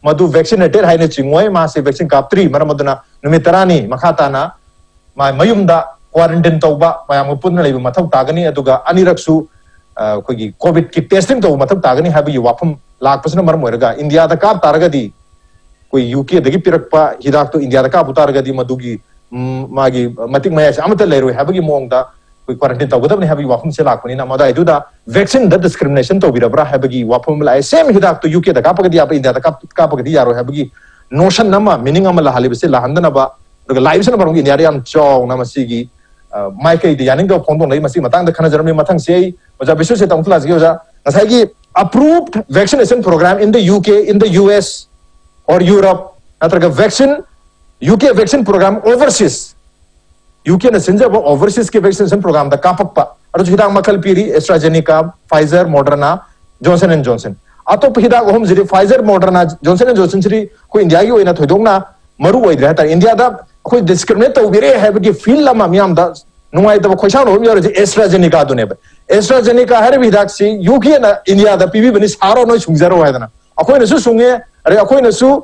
madu vaccinated hai ne chingoi ma se vaccine kaptri maramaduna numitarani makhatana ma mayumda quarantine tauba mayam punna leiba mathau tagani aduga aniraksu kogi covid ki testing tauba mathau tagani habi wafum lakpasna maram oiraga India da kap taragadi koi UK dagi pirakpa hidak to India da kap utaragadi madugi magi matik mayas amata leiroi habagi mongda koi quarantine taugadabni habi wafum se lakpani na mada iduda vaccine da discrimination to birabra habagi wafum lai same hidak to UK da kapagadi apa India da kapagadi yaro habagi notion nama meaning amala halibse lahandana ba daga live sana barong India yam chong na masigi mai kai di yaning do phongdong lai masi matang da khana jarami mathang sei oja bisu se tangtla ji oja ngasai gi approved vaccination program in the UK, in the US or Europe atraga vaccine UK vaccine program overseas UK na sinja ba overseas ke vaccination program da kapakpa aru hidang makal piri AstraZeneca, Pfizer, Moderna, Johnson and Johnson atop hidang hom jiri Pfizer, Moderna, Johnson and Johnson jiri ko India gi oina thoidongna maru oidra ta India da ko discriminate tawbire have gi feel lama miam da nungai da khoisang rom yaro AstraZeneca do ne ba AstraZeneca har hidak si UK na India da PV bani saro no sungjaro haidana akoi na su sunge are akoi na su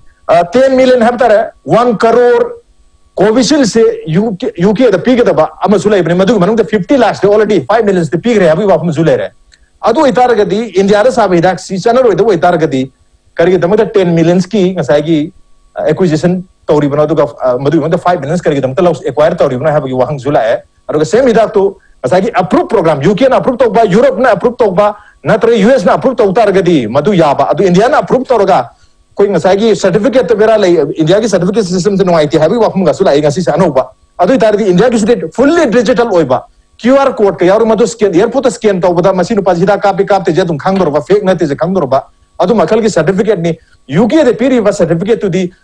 10 million habtare 1 crore Covishield se UK da pig da ba amasula ibne madu manung da 50 lakhs de already 5 million de pig re abi wa amasula re adu itaragadi India da sabe hidak si channel ro da itaragadi kari da mata 10 millions ki ngasai gi acquisition tori bana du madu da 5 millions kari da mata loss acquire tori bana habi wa hang zula e adu same hidak to asagi approve program UK na approve tawba Europe na approve tawba natre US na approve tawtaragadi madu yaba adu India na approve tawraga koi ngasagi certificate to bera lai India ki certificate system se noai ti habi wafum ga sulai ngasi sa anoba adu tardi India ki state fully digital oiba QR code ka yaru madu scan airport scan tawba machine pa jida copy te jadum khangdor ba fake na te je khangdor ba adu makal ki certificate ni UK de piri ba certificate to the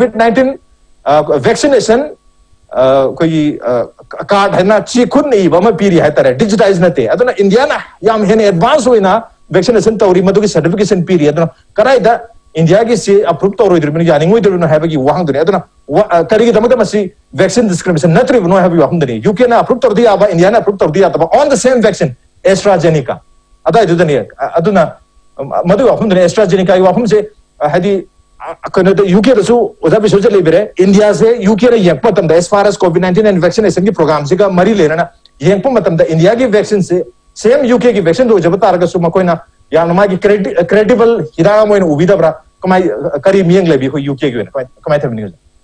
COVID-19 vaccination koi card hai na chi khun nei ba ma piri hai tare digitize na te aduna India na yam hen advance hoina vaccination tawri madu ki certification piri aduna karai da India ki se approve tawro idir mini yani ngoi dir na have gi wahang dune aduna kari gi damada masi vaccine discrimination natri no have wahang dune UK na approve tawdi aba India na approve tawdi aba on the same vaccine AstraZeneca ada idu dane aduna madu wahang dune AstraZeneca gi wahang se hadi kono da UK da su oda bi soje lebere India se UK ra yak patam da as far as COVID-19 and vaccination ki program se ga mari lena na yak patam da India ki vaccine se same UK ki vaccine do jab tar ga su ma koina ya na ma ki credible hira mo ina ubida bra kamai kari mieng lebi ko UK gi na kamai thamni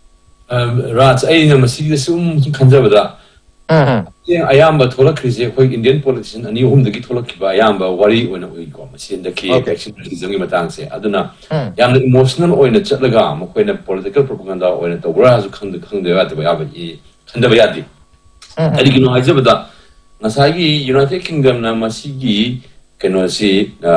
rats ai na masi da sum khanjabada ayamba thola krise ko Indian politician ani hum dagi thola ki ba ayamba wari oina oi ko masin da ki vaccination gi matang se aduna yam emotional oina chatlaga mo koina political propaganda oina to bra su khangde ya de ba yi khande ba yadi ari gi no ajabada nasagi United Kingdom na masi gi keno si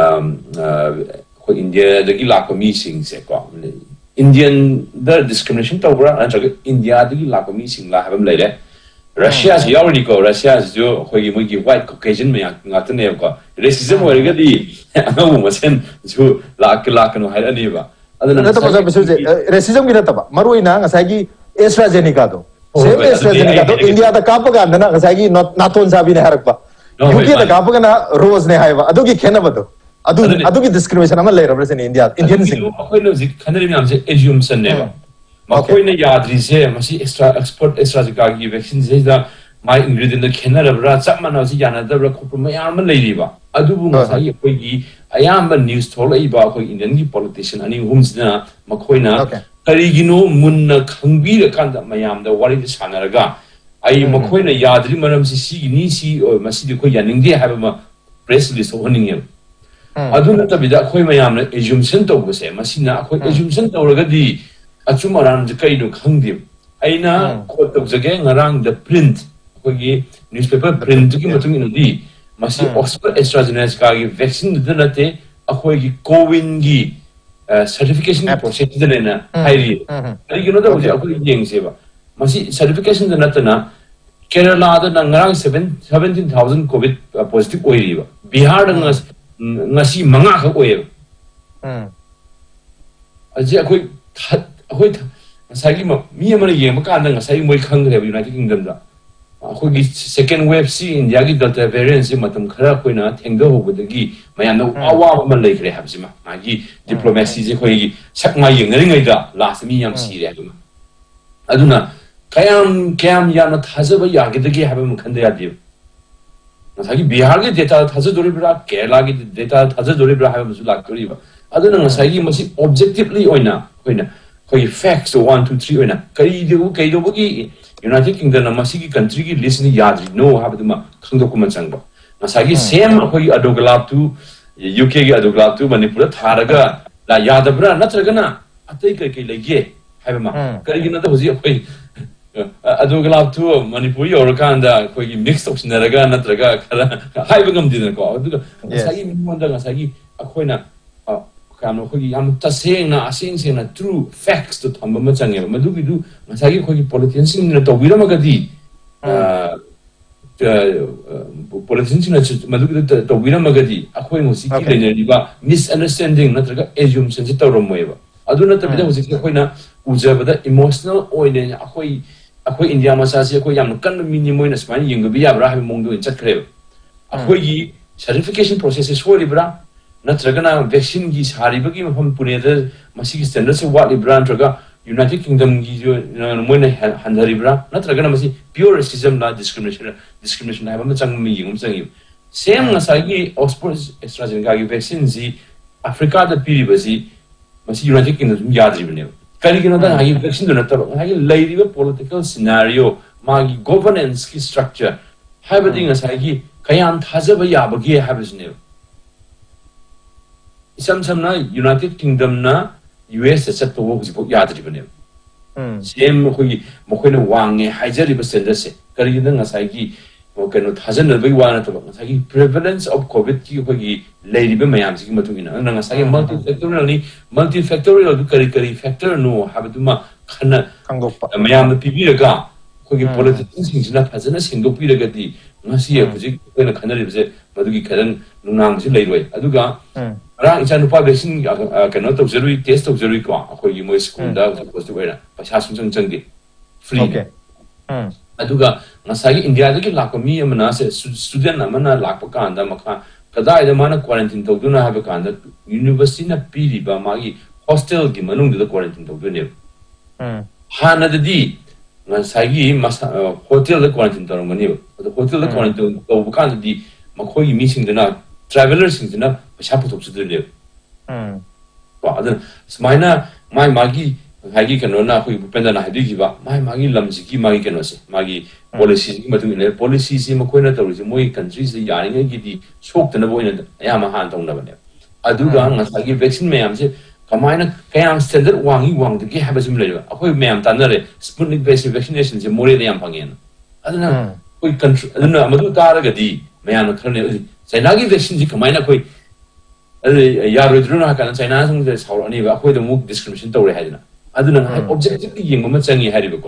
ko India dagi la ko mi sing se ko Indian the discrimination to bra and India dagi la ko mi sing la habam lai le Russia is already go Russia is jo ko gi mo gi white Caucasian me ngat ne ko racism wa ga di no mo sen ju la ka no hai ani ba adana ta ba bisu racism gi na ta ba maru ina ngasai gi AstraZeneca do same AstraZeneca do India da ka pa ga na ngasai gi naton sabi ne harak ba UK da ka pa ga na rose ne hai ba adu gi khena ba do adu gi discrimination ama le represent Indian sing ko no zi khanari mi am se assumption ne ba ma koi ne yadri se masi AstraZeneca gi vaccine se da my ingredient da khenara bra chapma na si yana da bra khop ma yar ma leiri ba adu bu ma sa yi koi gi ayamba news tholai ba koi Indian gi politician ani humsna ma koi na kari gi no munna khangbi ra kan da mayam da wari da sanaraga ai ma koi na yadri maram si gi ni si masi di koi yaning de ha ba press release honing ye adu na ta bida koi mayam na assumption to bu se masi na koi assumption to ra ga di achumaran de kai no khangdi aina ko to jage ngarang the print ko gi newspaper print ki matung ino di masi Oxford AstraZeneca gi vaccine de na te akoi gi Cowin gi certification process de na hairi ari gi no da ko akoi yeng se ba masi certification de na ta na Kerala da ngarang 17,000 covid positive oi ri ba Bihar da ngasi manga ka oi aje akoi akoi sai ma mi ma ye ma kan da sai moi khang re United Kingdom da ꯑꯩꯈꯣꯏꯒꯤ ꯁꯦꯀꯦꯟ ꯋꯦꯕꯁꯤ ꯏꯟꯗꯤꯌꯥꯒꯤ delta ꯚꯦꯔꯤꯌꯟꯁꯤ ꯃꯇꯝ ꯈꯔ ꯑꯩꯈꯣꯏꯅ ꯊꯦꯡꯊꯍꯧꯕꯗꯒꯤ ꯃꯌꯥꯝꯅ ꯑꯋꯥꯕ ꯑꯃ ꯂꯩꯈ꯭ꯔꯦ ꯍꯥꯏꯕꯁꯤꯃ ꯃꯥꯒꯤ ꯗꯤꯄ꯭ꯂꯣꯃꯦꯁꯤꯁꯦ ꯑꯩꯈꯣꯏꯒꯤ ꯁꯛ ꯃꯥꯏ ꯌꯦꯡꯅꯔꯤꯉꯩꯗ ꯂꯥꯁꯇ ꯃꯤ ꯌꯥꯝ ꯁꯤꯔꯦ ꯍꯥꯏꯕꯃ ꯑꯗꯨꯅ ꯀꯌꯥꯝ ꯌꯥꯝꯅ ꯊꯥꯖꯕ ꯌꯥꯒꯗꯒꯦ ꯍꯥꯏꯕ ꯑꯃ ꯈꯟꯗ ꯌꯥꯗꯦꯕ ꯉꯁꯥꯏꯒꯤ ꯕꯤꯍꯥꯔꯒꯤ ꯗꯦꯇꯥ ꯊꯥꯖꯗꯣꯔꯤꯕ꯭ꯔꯥ ꯀꯦꯔꯂꯥꯒꯤ ꯗꯦꯇꯥ ꯊꯥꯖꯗꯣꯔꯤꯕ꯭रा ꯍꯥꯏꯕ ꯑꯃꯁꯨ ꯂꯥꯛꯇꯣꯔꯤꯕ ꯑꯗꯨꯅ ꯉꯁꯥꯏꯒꯤ ꯃꯁꯤ ꯑꯣꯕꯖꯦꯛꯇꯤꯚꯂꯤ ꯑꯣꯏꯅ ꯑꯩꯈꯣꯏꯒꯤ ꯐꯦꯛꯁꯇꯣ 1 2 3 ꯑꯣꯏꯅ ꯀꯩꯗꯧꯕꯒꯤ ꯌꯨꯅꯥꯏꯇꯦꯗ ꯀꯤꯡꯗꯝꯅ ꯃꯁꯤꯒꯤ ꯀꯟꯇ꯭ꯔꯤꯒꯤ ꯂꯤꯁꯅꯤ ꯌꯥꯗ꯭ꯔꯤꯅꯣ ꯍꯥꯏꯕꯗꯨꯃ ꯈꯪꯗꯣꯛꯄ ꯑꯃ ꯆꯪꯕ ꯉꯁꯥꯏꯒꯤ ꯁꯦꯝ ꯑꯩꯈꯣꯏꯒꯤ ꯑꯗꯣꯒꯂꯥꯞꯇꯨ ꯌꯨꯀꯦꯒꯤ ꯑꯗꯣꯒꯂꯥꯞꯇꯨ ꯃꯅꯤꯄꯨꯔꯗ ꯊꯥꯔꯒ ꯌꯥꯗꯕ꯭ꯔꯥ ꯅꯠꯇ꯭ꯔꯒꯅ ꯑꯇꯩ ꯀꯩ ꯂꯩꯒꯦ ꯍꯥꯏꯕ ꯑꯃ ꯀꯔꯤꯒꯤꯅꯣꯗ ꯍꯧꯖꯤꯛ ꯑꯩꯈꯣꯏ ꯑꯗꯣꯒꯂꯥꯞꯇꯨ ꯃꯅꯤꯄꯨꯔ ꯌꯧꯔꯀꯥꯟꯗ ꯑꯩꯈꯣꯏꯒꯤ ꯃꯤꯛꯁ ꯇꯧꯁꯤꯟꯅꯔꯒ ꯅꯠꯇ꯭ꯔꯒ ꯈꯔ ꯍꯥꯏꯕ ꯉꯝꯗꯦꯗꯅꯀꯣ ꯑꯗꯨꯒ ꯉꯁꯥꯏꯒꯤ ꯃꯤꯉꯣꯟꯗ ꯉꯁꯥꯏꯒꯤ ꯑꯩꯈꯣꯏꯅ ꯑꯩꯈꯣꯏꯒꯤ ꯌꯥꯝ ꯇꯁꯦꯡꯅ ꯑꯁꯦꯡ ꯇ꯭ꯔꯨ ꯐꯦꯛꯁꯇꯣ ꯊꯝꯕ ꯑꯃ ꯆꯪꯉꯦꯕ ꯃꯗꯨꯒꯤꯗꯨ ꯉꯁꯥꯏꯒꯤ ꯑꯩꯈꯣꯏꯒꯤ ꯄꯣꯂꯤꯇꯤꯁꯤꯌꯟꯁꯤꯡꯅ ꯇꯧꯕꯤꯔꯝꯃꯒꯗꯤ ꯄꯣꯂꯤꯇꯤꯁꯤꯌꯟꯁꯤꯡꯅ ꯃꯗꯨꯒꯤꯗꯨ ꯇꯧꯕꯤꯔꯝꯃꯒꯗꯤ ꯑꯩꯈꯣꯏ ꯍꯧꯖꯤꯛꯀꯤ ꯂꯩꯅꯔꯤꯕ ꯃꯤꯁꯑꯟꯗꯔꯁꯇꯦꯟꯗꯤꯡ ꯅꯠꯇ꯭ꯔꯒ ꯑꯦꯖꯨꯝꯁꯟꯁꯤ ꯇꯧꯔꯝꯃꯣꯏꯕ ꯑꯗꯨ ꯅꯠꯇꯕꯤꯗ ꯍꯧꯖꯤꯛꯇꯤ ꯑꯩꯈꯣꯏꯅ ꯎꯖꯕꯗ ꯏꯃꯣꯁꯅꯦꯜ ꯑꯣꯏꯅ ꯑꯩꯈꯣꯏ ꯏꯟꯗꯤꯌꯥ ꯃꯆꯥꯁꯤ ꯑꯩꯈꯣꯏ ꯌꯥꯝꯅ ꯀꯟꯕ ꯃꯤꯅꯤ ꯃꯣꯏꯅ ꯁꯨꯃꯥꯏꯅ ꯌꯦꯡꯕ ꯌꯥꯕ꯭ꯔꯥ ꯍꯥꯏꯕ ꯃꯑꯣꯡꯗ ꯑꯣꯏꯅ ꯆꯠꯈ꯭ꯔꯦꯕ ꯑꯩꯈꯣꯏꯒꯤ ꯁꯔꯇꯤꯐꯤꯀꯦꯁꯟ ꯄ꯭ꯔꯣꯁꯦꯁꯁꯦ ꯁꯣꯏꯔꯤꯕ꯭ꯔꯥ ꯅꯠꯇ꯭ꯔꯒꯅ ꯚꯦꯛꯁꯤꯟꯒꯤ ꯁꯥꯔꯤꯕꯒꯤ ꯃꯐꯝ ꯄꯨꯅꯦꯗ ꯃꯁꯤꯒꯤ ꯁ꯭ꯇꯦꯟꯗꯔꯗꯁꯦ ꯋꯥꯠꯂꯤꯕ꯭ꯔꯥ ꯅꯠꯇ꯭ꯔꯒ ꯌꯨꯅꯥꯏꯇꯦꯗ ꯀꯤꯡꯗꯝꯒꯤ ꯃꯣꯏꯅ ꯍꯟꯊꯔꯤꯕ꯭ꯔꯥ ꯅꯠꯇ꯭ꯔꯒꯅ ꯃꯁꯤ ꯄꯤꯌꯣꯔ ꯔꯦꯁꯤꯖꯝꯂ ꯗꯤꯁꯀ꯭ꯔꯤꯃꯤꯅꯦꯁꯟ ꯍꯥꯏꯕ ꯑꯃ ꯆꯪꯕ ꯌꯦꯡꯕ ꯑꯃ ꯆꯪꯉꯤꯕ ꯁꯦꯝ ꯉꯁꯥꯏꯒꯤ ꯑꯣꯛꯁꯐꯣꯔꯗ ꯑꯦꯁꯇ꯭ꯔꯥꯖꯦꯅꯦꯀꯥꯒꯤ ꯚꯦꯛꯁꯤꯟꯁꯤ ꯑꯐ꯭ꯔꯤꯀꯥꯗ ꯄꯤꯔꯤꯕꯁꯤ ꯃꯁꯤ ꯌꯨꯅꯥꯏꯇꯦꯗ ꯀꯤꯡꯗꯝ ꯁꯨꯝ ꯌꯥꯗ꯭ꯔꯤꯕꯅꯦꯕ ꯀꯔꯤꯒꯤꯅꯣꯗ ꯉꯁꯥꯏꯒꯤ ꯚꯦꯛꯁꯤꯟꯗꯨ ꯅꯠꯇꯕ ꯉꯁꯥꯏꯒꯤ ꯂꯩꯔꯤꯕ ꯄꯣꯂꯤꯇꯤꯀꯦꯜ ꯁꯤꯅꯥꯔꯤꯑꯣ ꯃꯥꯒꯤ ꯒꯣꯚꯔꯅꯦꯟꯁꯀꯤ ꯁ꯭ꯇ꯭ꯔꯛꯆꯔ ꯍꯥꯏꯕꯗꯤ ꯉꯁꯥꯏꯒꯤ ꯀꯌꯥꯝ ꯊꯥꯖꯕ ꯌꯥꯕꯒꯦ ꯍꯥꯏꯕꯁꯤꯅꯦꯕ इसम समना यूनाइटेड किंगडम ना यूएस से चत वो कुछ बहुत याद रिबने सेम कोई वांगे हाइजर स्टैंडर्ड से करीन ngसाई कनो थाजन बई वाना तो ngसाई प्रेवलेंस ऑफ कोविड की कोई लेरिबे मयाम से मतुगिना ngसाई मल्टी फैक्टोरियल करी फैक्टर नो हाबदुमा खना मयाम पिबिरगा कोई पॉलिटिक्स सिंजना फजना सिंगोपिरगदी ngasi hujik koina khanaribse madugi kharan nunang si leiroi aduga ra icha nupa vaccine kano tawzarui test tawzarui ko akoi moi school da post oina paisa sung changdi free okay aduga ngasai india da ki lakpa mi amana se student amana lakpa kanda makha kadai da mana quarantine tawduna ha ba kanda university na piri ba magi hostel gi manung da quarantine tawdune hana da di ngसाई hotel द quarantine तौरमनी hotel द quarantine तौब कानदी मखोई मीसिंगदना traveller सिंगदना पैसा पुथोकसदले को अदर स्माइना मागी हागी कनोना कोई बुपेंदना हादिगिबा मागी लमजिकी मागी कनोसे मागी पॉलिसी की मतुमिने पॉलिसी से मखोइना तौरिसे मोई कंट्री से यारिंगे गिदी सोक्तना बोइना यामा हान तौनबने अदुगा ngसाई वैक्सीन मयाम से कमायना कयाम स्टैंडर्ड वांगी हाबसिम लेबा अखोई मयाम तानरे स्पुतनिक बेस्ड वैक्सीनेशन से मोरे दयाम फंगेन अदना कोई कंट्री अदना मदु तारगदी मयाम खरने चाइना की वैक्सीन जी कमायना कोई यारोइद्रुना कान चाइना संग सावरनी बा अखोई दमु डिस्क्रिमिनेशन तौरे हाइना अदना ऑब्जेक्टिवली येंगम चंगी हारिबको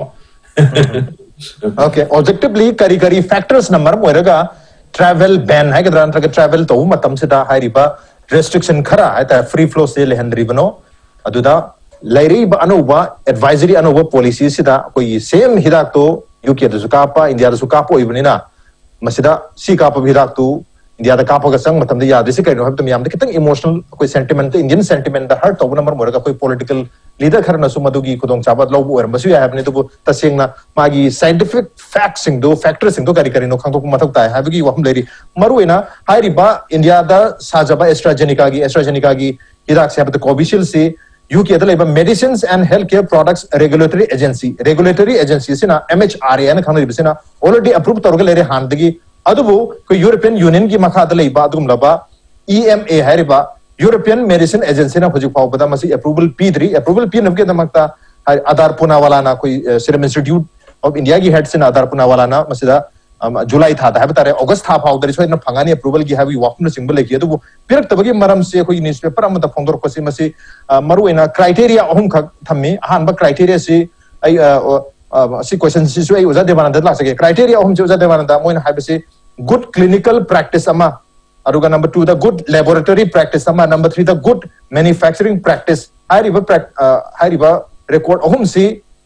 ओके ऑब्जेक्टिवली करी फैक्टर्स नंबर मोरगा ट्रैवल बैन है गदरा नत्रग ट्रैवल तो मतम सिदा हारिबा restriction khara aita free flow se lehandribano aduda lairiba anuba advisory anuba policy sida koi same hidak to UK da sukapa India da sukapo ibnina masida si kapa hidak to India da kapa ga sang matam da yad se kaino habtam yam da kitang emotional koi sentiment Indian sentiment da hurt to number moraga koi political leader kharna sumadugi kudong chabat lobu er masu ya habne to tasengna magi scientific facts sing do factors sing do kari no khangtok mathok tai habigi waham leri maruina hairiba India da sajaba AstraZeneca gi hidak se habta Covishield se UK da leba medicines and healthcare products regulatory agency sina MHRA na khangri bisina already approved torga leri handagi adubu ko European Union gi makha da leba adum laba EMA hairiba European Medicine Agency na khojik pau bada masi approval P nabke damakta Adar Poonawala na koi Serum Institute of India gi head sin Adar Poonawala na masida July tha da habtare August tha pau dari so na phangani approval gi habi wafna single leki adu pirak tabagi maram se koi newspaper amata phongdor ko se masi maru ena criteria ahum khak thammi han ba criteria se ai si question si so ai uza devananda la sake criteria ahum je uza devananda moina habise good clinical practice ama aruga number 2 the good laboratory practice sama number 3 the good manufacturing practice hariba record ahum si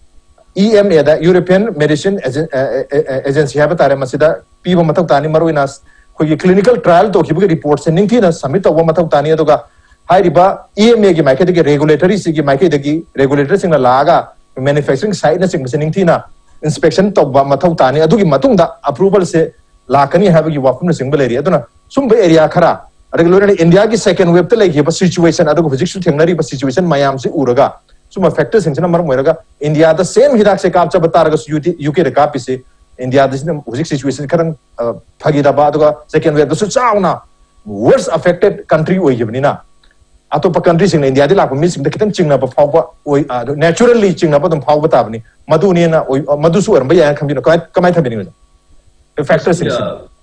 EMA da European Medicine Agency have tare masida piba mathau tani maruina khoi clinical trial to khibugi report se ningthi na submit to mathau tani aduga hai riba EMA gi maike de regulatory si gi maike de regulatory sing la laga manufacturing side na sing ningthi na inspection to mathau tani adugi matung da approval se lakani habagi wafum sing beleri aduna sumba area khara regularly India ki second wave te lagi ba situation adugo physics thengnari ba situation mayam se uraga suma factors sing na mar moiraga India the same hidak se kapcha bataraga UK de kapise India this physics situation karan phagi da ba aduga second wave su chauna worst affected country oi gibnina atopa country sing India de lakpa mi sing da kitan chingna ba phawba oi naturally chingna ba dum phawba tabni madu ne na oi madu su arba ya khambina kamai thabini the factors sing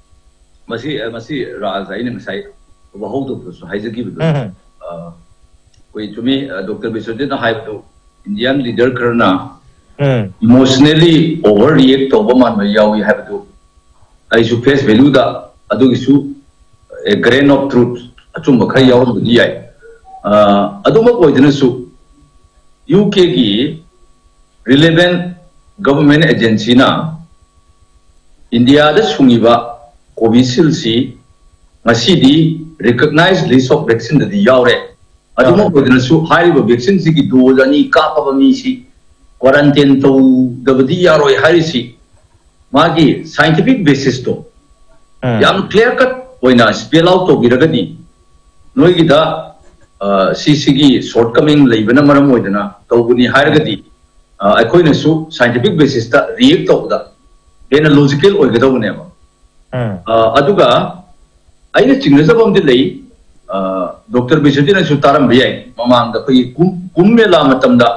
masi raz ai ne sai bahau to so hai jagi bidu koi chumi Dr. Biswajit na hai to Indian leader karna emotionally overreact to ba man ma yawi have to ai su face value da adu gi su a grain of truth achum ba khai yaw di ai adu ma koi dina su UK gi relevant government agency na India da sungi ba Covishield si masidi recognized list of vaccine da yaure aduma ko dina su hariba vaccine si ki dose ani ka pa mi si quarantine to dabdi yaroi harisi magi scientific basis to yam clear cut oina spell out to biragadi noi gi da CC gi shortcoming leibana maram oidana to buni haragadi akoi na su scientific basis ta react to da ena logical oigada bune ma aduga aina chingnazabam de lei Dr. Biswajit na su taram biyai mamang da koi kummela matamda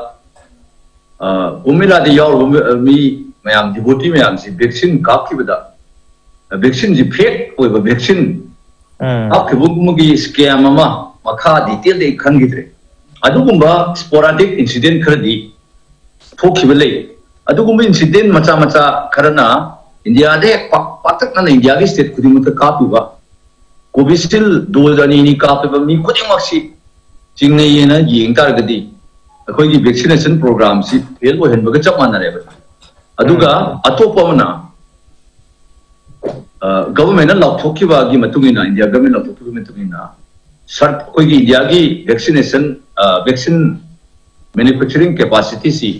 kummela de yaw mi mayam devotee mayam si vaccine kap ki bada vaccine ji fake oi ba vaccine kap ki bumugi scam ama makha detail de khan gidre adugumba sporadic incident khardi thokibale adugumba incident macha macha kharana India de patak na India gi state khudimut kapiba Covishield dose ani ni kapiba mi khudimak si jingne yena yeng targadi akhoi gi vaccination program si fail ho hen baga chap manare ba aduga atopa mana government na lakthokiba gi matungina India government lakthokiba matungina sart khoi gi India gi vaccination vaccine manufacturing capacity si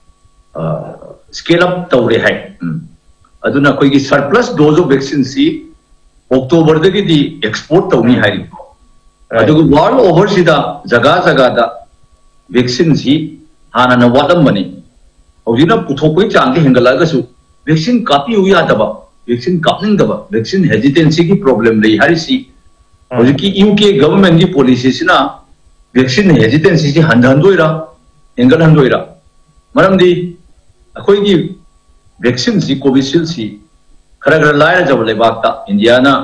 scale up tawre hai aduna khoi gi surplus dose of vaccine si October dagi di export tawni hai adugu world over sida jaga jaga da vaccine si hana na wadam bani hojina puthokoi chang ge hengala ga su vaccine kapi hu ya daba vaccine kapning daba vaccine hesitancy ki problem lei hari si hojiki UK government ki policy sina vaccine hesitancy si handhandoira engal handoira maram di akhoi gi vaccine si Covishield si khara khara laira jab le bakta India na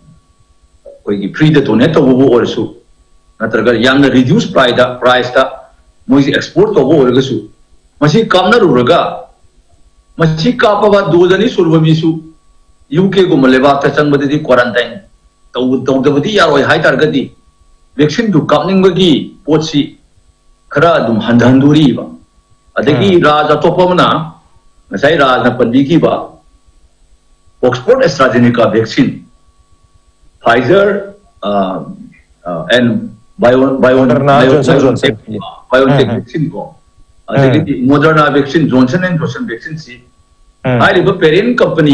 koi gi free da donate to bo or su natraga yang reduce price ta moi export to bo or ga su masi kamna ruraga masi ka pa ba do jani surba mi su UK go male bakta chang badi quarantine to da badi yaroi hai tar ga di vaccine du kapning ba gi pot si khara dum handhanduri ba adagi raja to pamna ngasai raj na pandi ki ba Oxford AstraZeneca vaccine Pfizer and BioNTech vaccine ko adagi Moderna vaccine Johnson & Johnson vaccine si hai riba parent company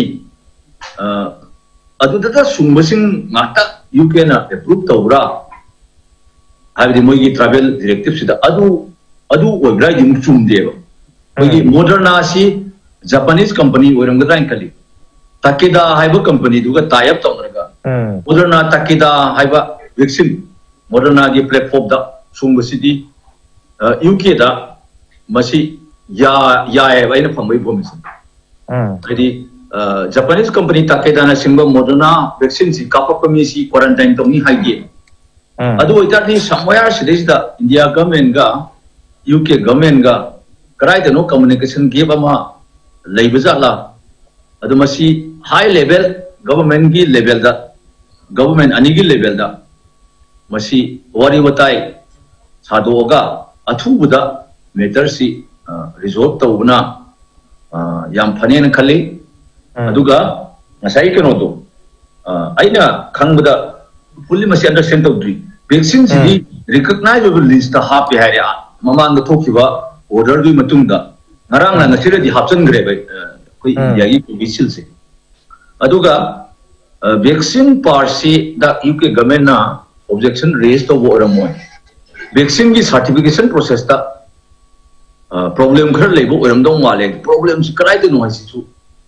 adu da sungbasing ngata UK na approve tawra hai di moi gi travel directive sida adu oibrai di muchum deba moi gi Moderna si Japanese company oiramgadra kali Takeda haiba company duga tie up tawraga Moderna Takeda haiba vaccine Moderna gi platform da sungbasidi UK da masi ya ai na phambai bomis jadi Japanese company Takeda na singba Moderna vaccine si kapapami si quarantine tawni haigi adu oitarni somewhere sidida India government ga UK government ga karai da no communication give ama leibazala adu masi high level government gi level da government ani gi level da masi wari watai sadoga athubuda matter si resolve tawna yam phane na khali aduga ngasai kano to aina khangbada fully masi understand tawdri vaccine si recognizable list ta ha pe haria mamang da thokiba order du matungda ngarang na ngasira di hapchan gre bai koi india gi covishield se aduga vaccine parsi da uk government na objection raised to oramoy vaccine ki certification process ta problem khar leibo oram dong wale problem si karai de no si chu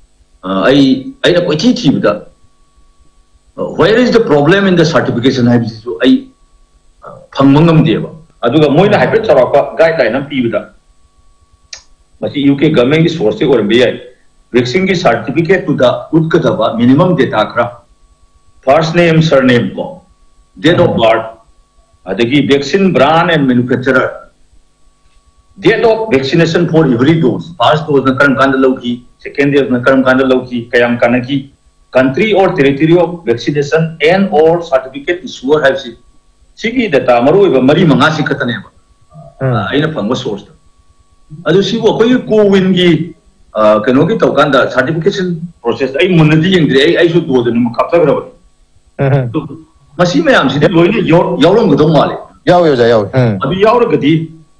ai na koi thi bida where is the problem in the certification hai si chu ai phangmangam deba aduga moina hybrid charapa guideline am pibida masi uk government ki source oram bi ai vaccine ki certificate to the utkadaba minimum data khra first name surname ko date of birth adagi vaccine brand and manufacturer date of vaccination for every dose first dose na karam kanda lauki second dose na karam kanda lauki kayam kanaki country or territory of vaccination and or certificate issuer have si sigi data maru iba mari manga si khatane ba aina phangwa source adu si wo koi co-win gi kano ki tawkanda certification process ai munadi yengdre ai su do de num khapta gra ba to masi mayam si de loine yawlong gdong male yaw adu yawra gadi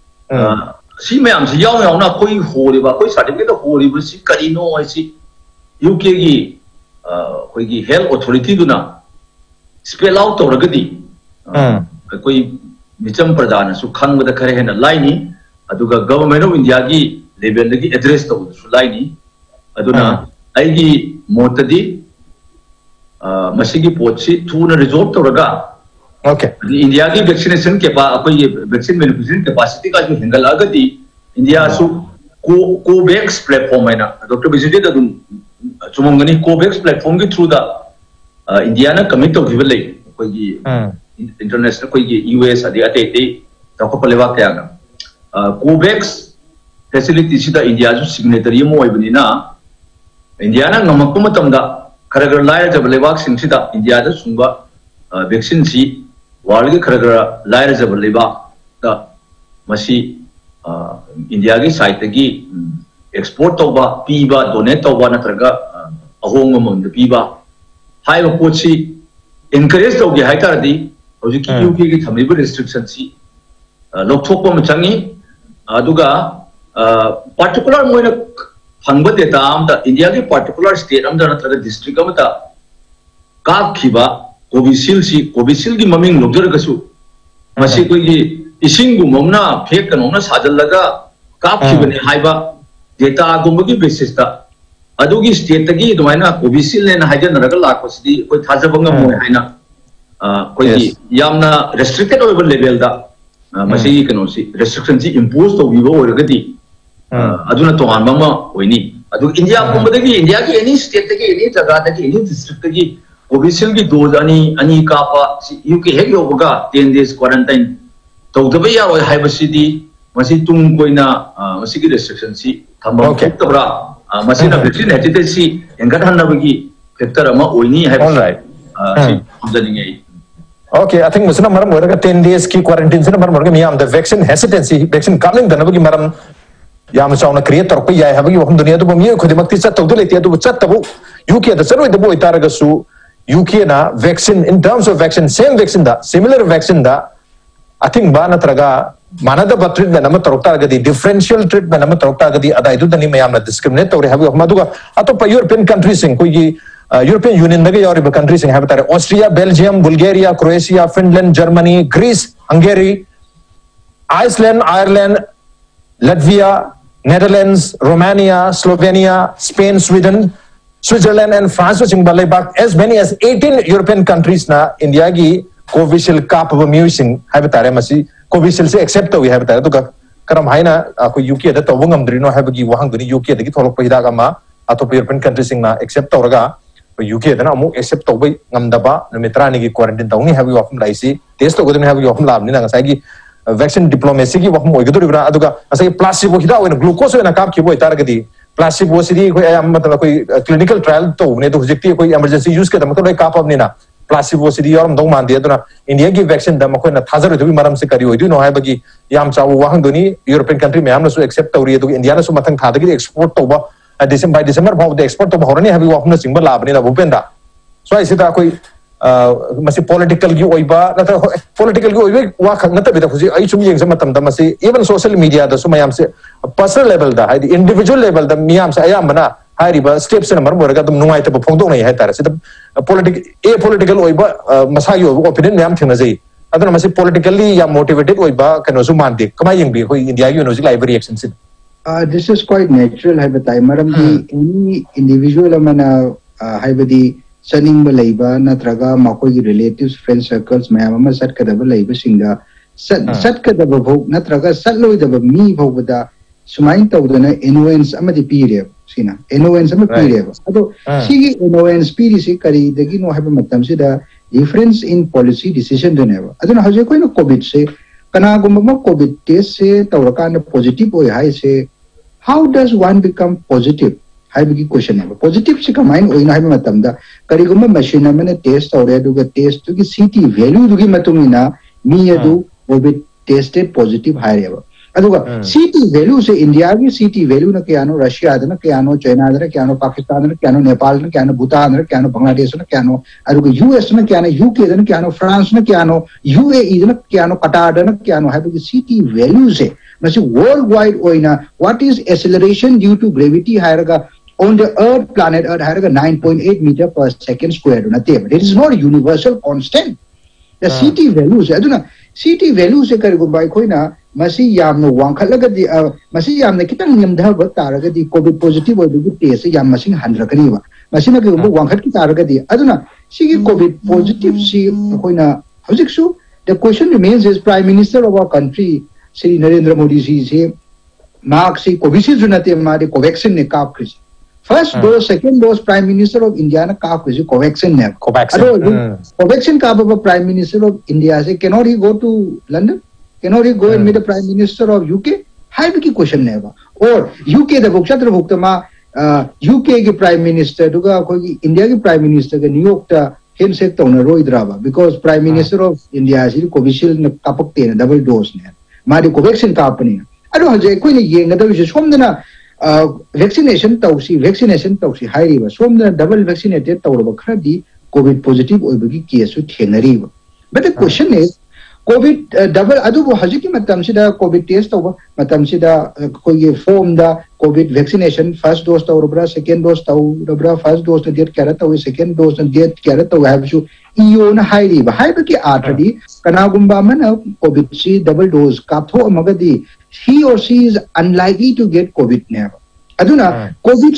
si mayam si yaw na koi hori ba koi certificate hori ba si karino ai si uk gi koi gi health authority duna spell out tawragadi koi micham pradhan su khangba da khare hena laini aduga government of india gi level gi address to su laini aduna ai gi motadi masigi potsi thuna resolve tawraga okay india ki vaccination ke ba koi vaccine manufacturing capacity ka jo hingal agati india su covax platform hai na dr bijit da chumongani covax platform ki through da india na commit to give lay koi gi international koi gi us adi ate ta ko palewa kya ga covax facility sida india ju signatory mo oibani na india na ngamakku matamda kharagar laira jab lewak sing sida india da sungba vaccine si world ki kharagar laira jab leba ta masi india gi site gi export to ba piba donate to ba natraga ahong among the piba hai ba pochi encourage to gi hai tar di hoji ki uk gi thamiba restriction si lokthok pa machangi aduga particular moina phangba data amda india ki particular state amda natraga district amda ka khiba covishield si covishield gi maming logjar gasu masi koi gi ising gu momna fake kanona sajal laga ka khibane haiba data gumba gi basis ta adugi state gi dumaina covishield ne hajan raga lakosidi koi thajabanga mo haina koi gi yamna restricted level da masi gi kanosi restriction si impose to vivo orgadi aduna to anbama oini adu india kumbadagi india ki any state ki any jaga da ki any district ki covishield ki dose ani kapa uk hek yoga 10 days quarantine to daba ya oi haibasidi masi tung koina masi ki restriction si thamba tabra masi na vaccine hepatitis c engat hanabagi factor ama oini haibasi si amdaningai okay I think musna maram oraga 10 days ki quarantine sina maram oraga miyam the vaccine hesitancy vaccine coming danabagi maram yam chauna create tor yai habagi wahum dunia to mi khodimakti chat tawdu leti adu chat tabu uk da saroi da boy taraga su uk na vaccine in terms of vaccine same vaccine da similar vaccine da I think ba natraga manada treatment nama torokta gadi differential treatment nama torokta gadi ada idu dani mayam na discriminate tawre habi maduga atopa european countries sing koi european union daga yori countries sing habitare austria belgium bulgaria croatia finland germany greece hungary iceland ireland latvia Netherlands, Romania, Slovenia, Spain, Sweden, Switzerland, and France, as many as 18 European countries na India gi Covishield kap of amusing habitare masi Covishield se accept we habitare to karam haina ko UK da to wangam drino habagi wahang duni UK da gi tholok pahida ga ma atop European countries sing na accept tawraga UK da na amu accept to bai ngamdaba mitra ni gi quarantine tawni habi wafum laisi test to godin habi wafum labni na ngasai gi vaccine diplomacy ki wakum oigadori bra aduga asai placebo hida oina glucose oina kap ki boy targadi placebo sidi koi ayam matlab koi clinical trial to ne to hojekti koi emergency use ke da matlab kap apni na placebo sidi yorum dong man de aduna india ki vaccine da makoi na thajar do maram se kari oidu no hai bagi yam chawu wahang doni European country me amna su accept tawri adu india na su mathang thadagi export to ba December भाव दे export तो bahorani habi wafna singba labni na bupenda so ai sida koi masi political gi oiba nata political gi oiba wa khang nata bita khuji ai chum yeng sama tam da masi even social media da so mayam se personal level da hai individual level da miyam se ayam bana hai riba steps na mar morga dum nungai ta phongdong nei hai tar sida political oiba masa yo opinion miyam thina jai aduna masi politically ya motivated oiba kano su mande kama yeng bi koi india gi no live reaction sin this is quite natural hai batai maram di any individual amana hai badi Saning Malayba, Natraga, Makoi relatives, friend circles, Mayama Sat Kadaba Labor Singa, Sat Kadaba Vogue, Natraga, Satlo the me Vogada, Sumain Todana, Enowens Amadi period, Sina, Enowens Amadi period. Although, see Enowens PDC Kari, the Gino have a matamsida difference in policy decision than ever. I don't know how you're going to COVID say, Kanagumama COVID test say, Taurakana positive or high say, how does one become positive? Hai bagi question hai positive se kamain oina hai matamda kariguma machine amane test aure aduga test to ki CT value dugi matumina mi adu covid tested positive hai reba aduga CT value se India gi CT value na kyano Russia adana kyano China adana kyano Pakistan adana kyano Nepal na kyano Bhutan adana kyano Bangladesh na kyano aduga US na kyano UK adana kyano France na kyano UAE adana kyano Qatar adana kyano hai bagi CT value se masi worldwide oina what is acceleration due to gravity hairaga on the Earth, planet Earth, had a 9.8 meter per second square. It is not a universal constant. The CT values, I don't know. CT values, I go by Koina, Masi Yam no one Kalagadi, Masi Yam the Kitan Yamdha, Taragadi, COVID positive or the good taste, Yam Masing 100 Kaniva. Masina go one Taragadi. I don't know. See COVID positive, see Koina. How's it so? The question remains is Prime Minister of our country, Sri Narendra Modi, say, Mark, see, Covicis Runate, Madi, Covaxin, Nekap, Chris. First dose, second dose, Prime Minister of India na ka kuzi Covaxin ne. Covaxin ka ba Prime Minister of India say cannot he go to London? Cannot he go and meet the Prime Minister of UK? Hai biki question ne ba. Or UK the bukshatra buktama UK ke Prime Minister duga koi India ke Prime Minister ke New York ta handshake to na roi draba because Prime Minister of India is Covishield na kapakte na double dose ne. Mari Covaxin ka apni. Ado haje koi ne ye ngada wish somdana vaccination tausi high river so double vaccinated tawraba khadi COVID positive oibagi case thenariba but the question is COVID double adu hajiki matam sida COVID test tawa matam sida koi form da COVID vaccination first dose tawrabra second dose tawrabra first dose na date kara tawi second dose na date kara taw have you iyo na high river high baki athadi kanagumba man COVID c double dose kaptho amagadi he or she is unlikely to get COVID never. Aduna COVID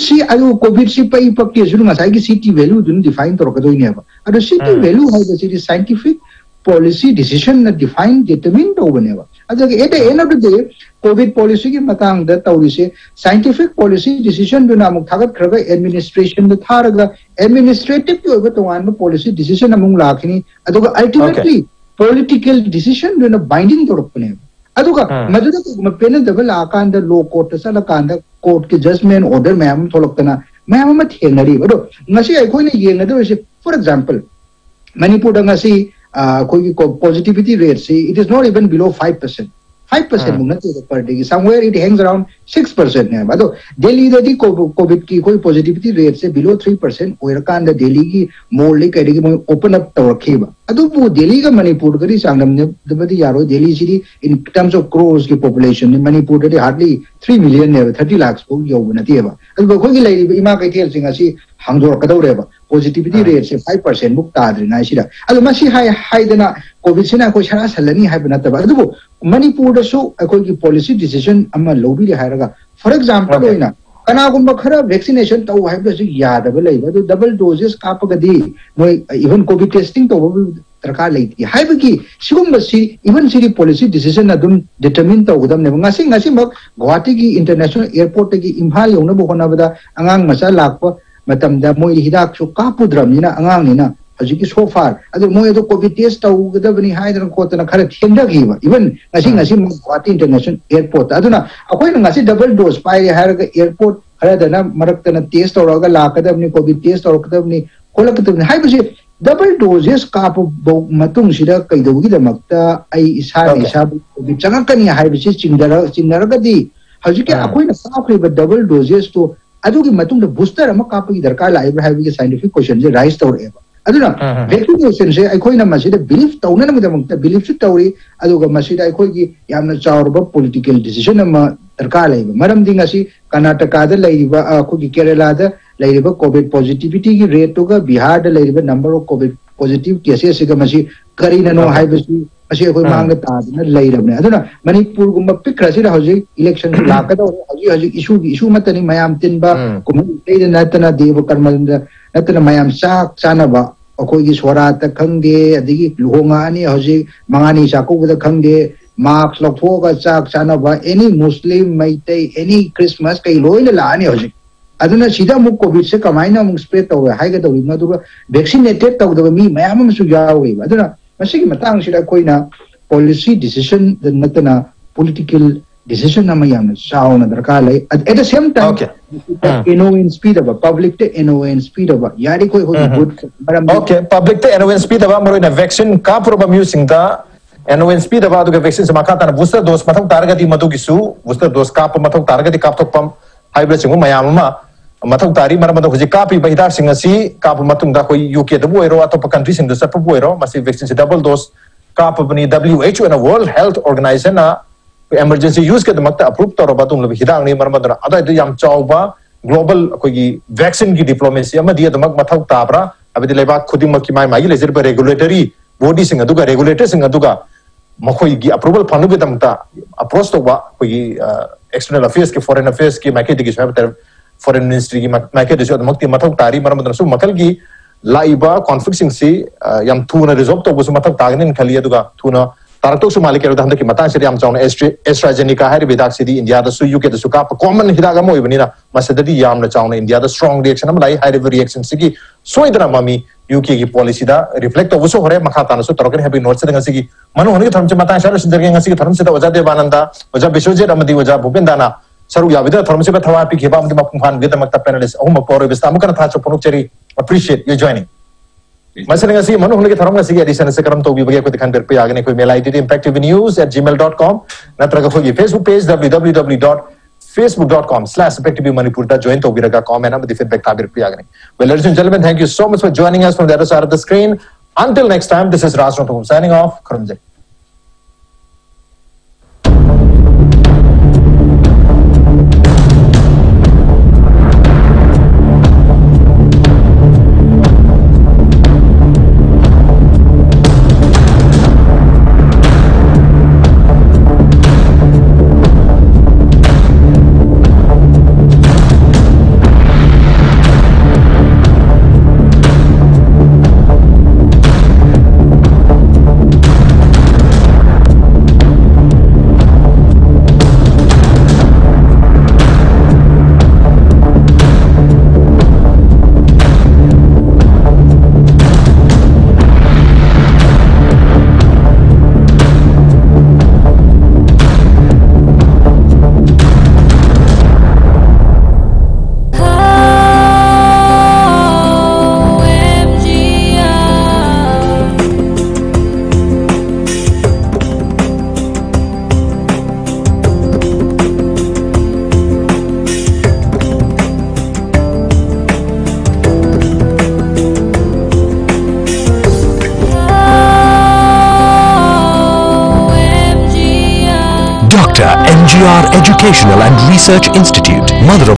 C pa ipakti sunu ngasai ki CT value dun define to rakado never. Adu CT value has the scientific policy decision na define determine to never. Adu at the end of the day COVID policy ki matang da tawri se scientific policy decision dun amuk thagat khraga administration da tharaga administrative ki oba towan policy decision amung lakhini adu ultimately political decision dun binding to rakne. aduga maduda mapena double akanda law court sala kanda court ke judgment order ma'am tholokna ma'am ma thenari ado ngasi ai khoi ne yenga do for example manipur da ngasi koi positivity rate say it is not even below 5%. 5% muna per day. Somewhere it hangs around 6% ne. Ado Delhi the COVID ki koi positivity rate say below 3%. Oira kanda Delhi ki more kari ki open up to rakhiba. Ado wo Delhi ka Manipur kari sangam ne dabadi yaro Delhi city in terms of crores ki population ne Manipur kari hardly 3 million ne 30 lakhs ko yo na tiba. Ado koi ki lai ima kai tel singa si hangdor kadau reba. Positivity rate say 5% book tadri na sida. Ado masi high dana COVID sina ko chara salani hai bana taba. Ado Manipur da so koi ki policy decision amma lobi le hairaga. For example oina kana gumba khara vaccination tau hai da yada ba leiba do double doses kapagadi no even COVID testing to darkar leiti hai ba ki sigumba si even city policy decision adum determine to udam ne ngasi mak Guwahati ki international airport ki Imphal yona bo hona bada angang masa lakpa matam da moi hidak so kapudram ni na angang ni na Ajiki so far, ado mo edo COVID test tau gada bani hai dan kota na khara thienda giwa. Even ngasi Guwahati international airport. Ado na akoi na ngasi double dose pai hai ga airport khara dana marak na test aur ga la kada bani COVID test aur kada bani kola kada bani hai basi double doses ka matung sida kai do gi da makta ai isa COVID changa kani hai basi chingdara ga di. Ajiki akoi na sa khri ba double doses to अदुगी मतुंग द booster अमा कापगी दरकार लाइब्रा हाइबगी scientific question जे raise तौर aduna vaccination se aikoi na masida belief tauna na madamta belief su tauri aduga masida aikoi gi yamna chawrba political decision ama darkar laiba maram dinga si Karnataka da laiba ko gi Kerala da laiba covid positivity gi rate to ga Bihar da laiba number of covid positive cases ga masi kari na no haibasu asi aikoi manga ta na lairabne aduna Manipur gumba pikrasi ra hoji election su lakada hoji issue matani mayam tinba kum leida natana deva karmalda natana mayam sak chanaba अखोगी स्वरात खंगे अदिगी लुहोंगा अनि हजि मंगानी चाकुबदा खंगे marks लखोगा चाक चानबा any मुस्लिम मैते any Christmas कई लोइले लानी हजि अदुना सीधा मु कोविड से कमाइना मु स्प्रेड तव हाइगा तव मदुगा वैक्सीनेटेड तव मी मयाम मसु यावे अदुना मसिगी मतंग सिदा कोइना पॉलिसी डिसीजन द नतना political decision nama yam sauna darkar lai at the same time innovation speed of public to innovation speed of yari koi ho good okay public to innovation speed of amro in vaccine ka program using the innovation speed of adu vaccine sama ka tan booster dose mathang targati madu gisu booster dose ka mathang targati ka tok pam hybrid singu mayam ma mathang tari maram da hoji ka pi bahidar sing asi ka matung da koi UK da boiro atop country sing da sap boiro masi vaccine double dose ka pani WHO and World Health Organization na emergency use के दमकता approve तौर पर तुम लोग हिदांग नहीं मरमदना अदा इधर यम चावबा ग्लोबल कोई वैक्सीन की डिप्लोमेसी अमा दिया दमक मथक ताबरा अभी दिले बात खुदी मकी माई लेजर पर रेगुलेटरी बॉडी सिंग अदुगा रेगुलेटर सिंग अदुगा मखोई की अप्रूवल फानु के दमकता अप्रोच तो बा कोई एक्सटर्नल अफेयर्स के फॉरेन अफेयर्स की मैके दिगी शायद फॉरेन मिनिस्ट्री की मैके दिशो दमकती मथक तारी मरमदना सु मकल की लाइबा कॉन्फ्लिक्ट सिंग सी यम थूना रिजॉल्व तो बुस मथक तागने खली अदुगा थूना तारक तो सुमाली के उदाहरण की मतांग से हम चावना एस्ट्राजेनिका है विदाक सिदी इंडिया द सु यूके द सुका कॉमन हिदाग म होइबनिना मसददी यामना चावना इंडिया द स्ट्रांग रिएक्शन हम लाई हाई रिएक्शन सिगी सोइदना ममी यूके की पॉलिसी दा रिफ्लेक्ट ओबसो हरे मखा ताना सो तरकन हैबी नोट से सिगी मनु होने के धर्म से मतांग शारो सिदरगे ngasi धर्म से वजा देवानंदा वजा विश्वजीत अमदी वजा भूपेंदाना सरू याविदा धर्म से थवा पी खेबा अमदी मफुफान विदमक पैनलिस्ट अहुम पोरो बिस्ता अमुकन था चो पुनुचेरी अप्रिशिएट यू जॉइनिंग मसलन ngasi manu hunge tharam ngasi edition se karam to bi bage ko dikhan per pe agne koi mail id impactvnews@gmail.com natraga koi Facebook page www.facebook.com/impactvmanipur da join to biraga comment am di feedback tabir pe agne. Well, ladies and gentlemen, thank you so much for joining us from the other side of the screen. Until next time, this is Raj Nothum signing off. Karunjay. MGR Educational and Research Institute, Mother of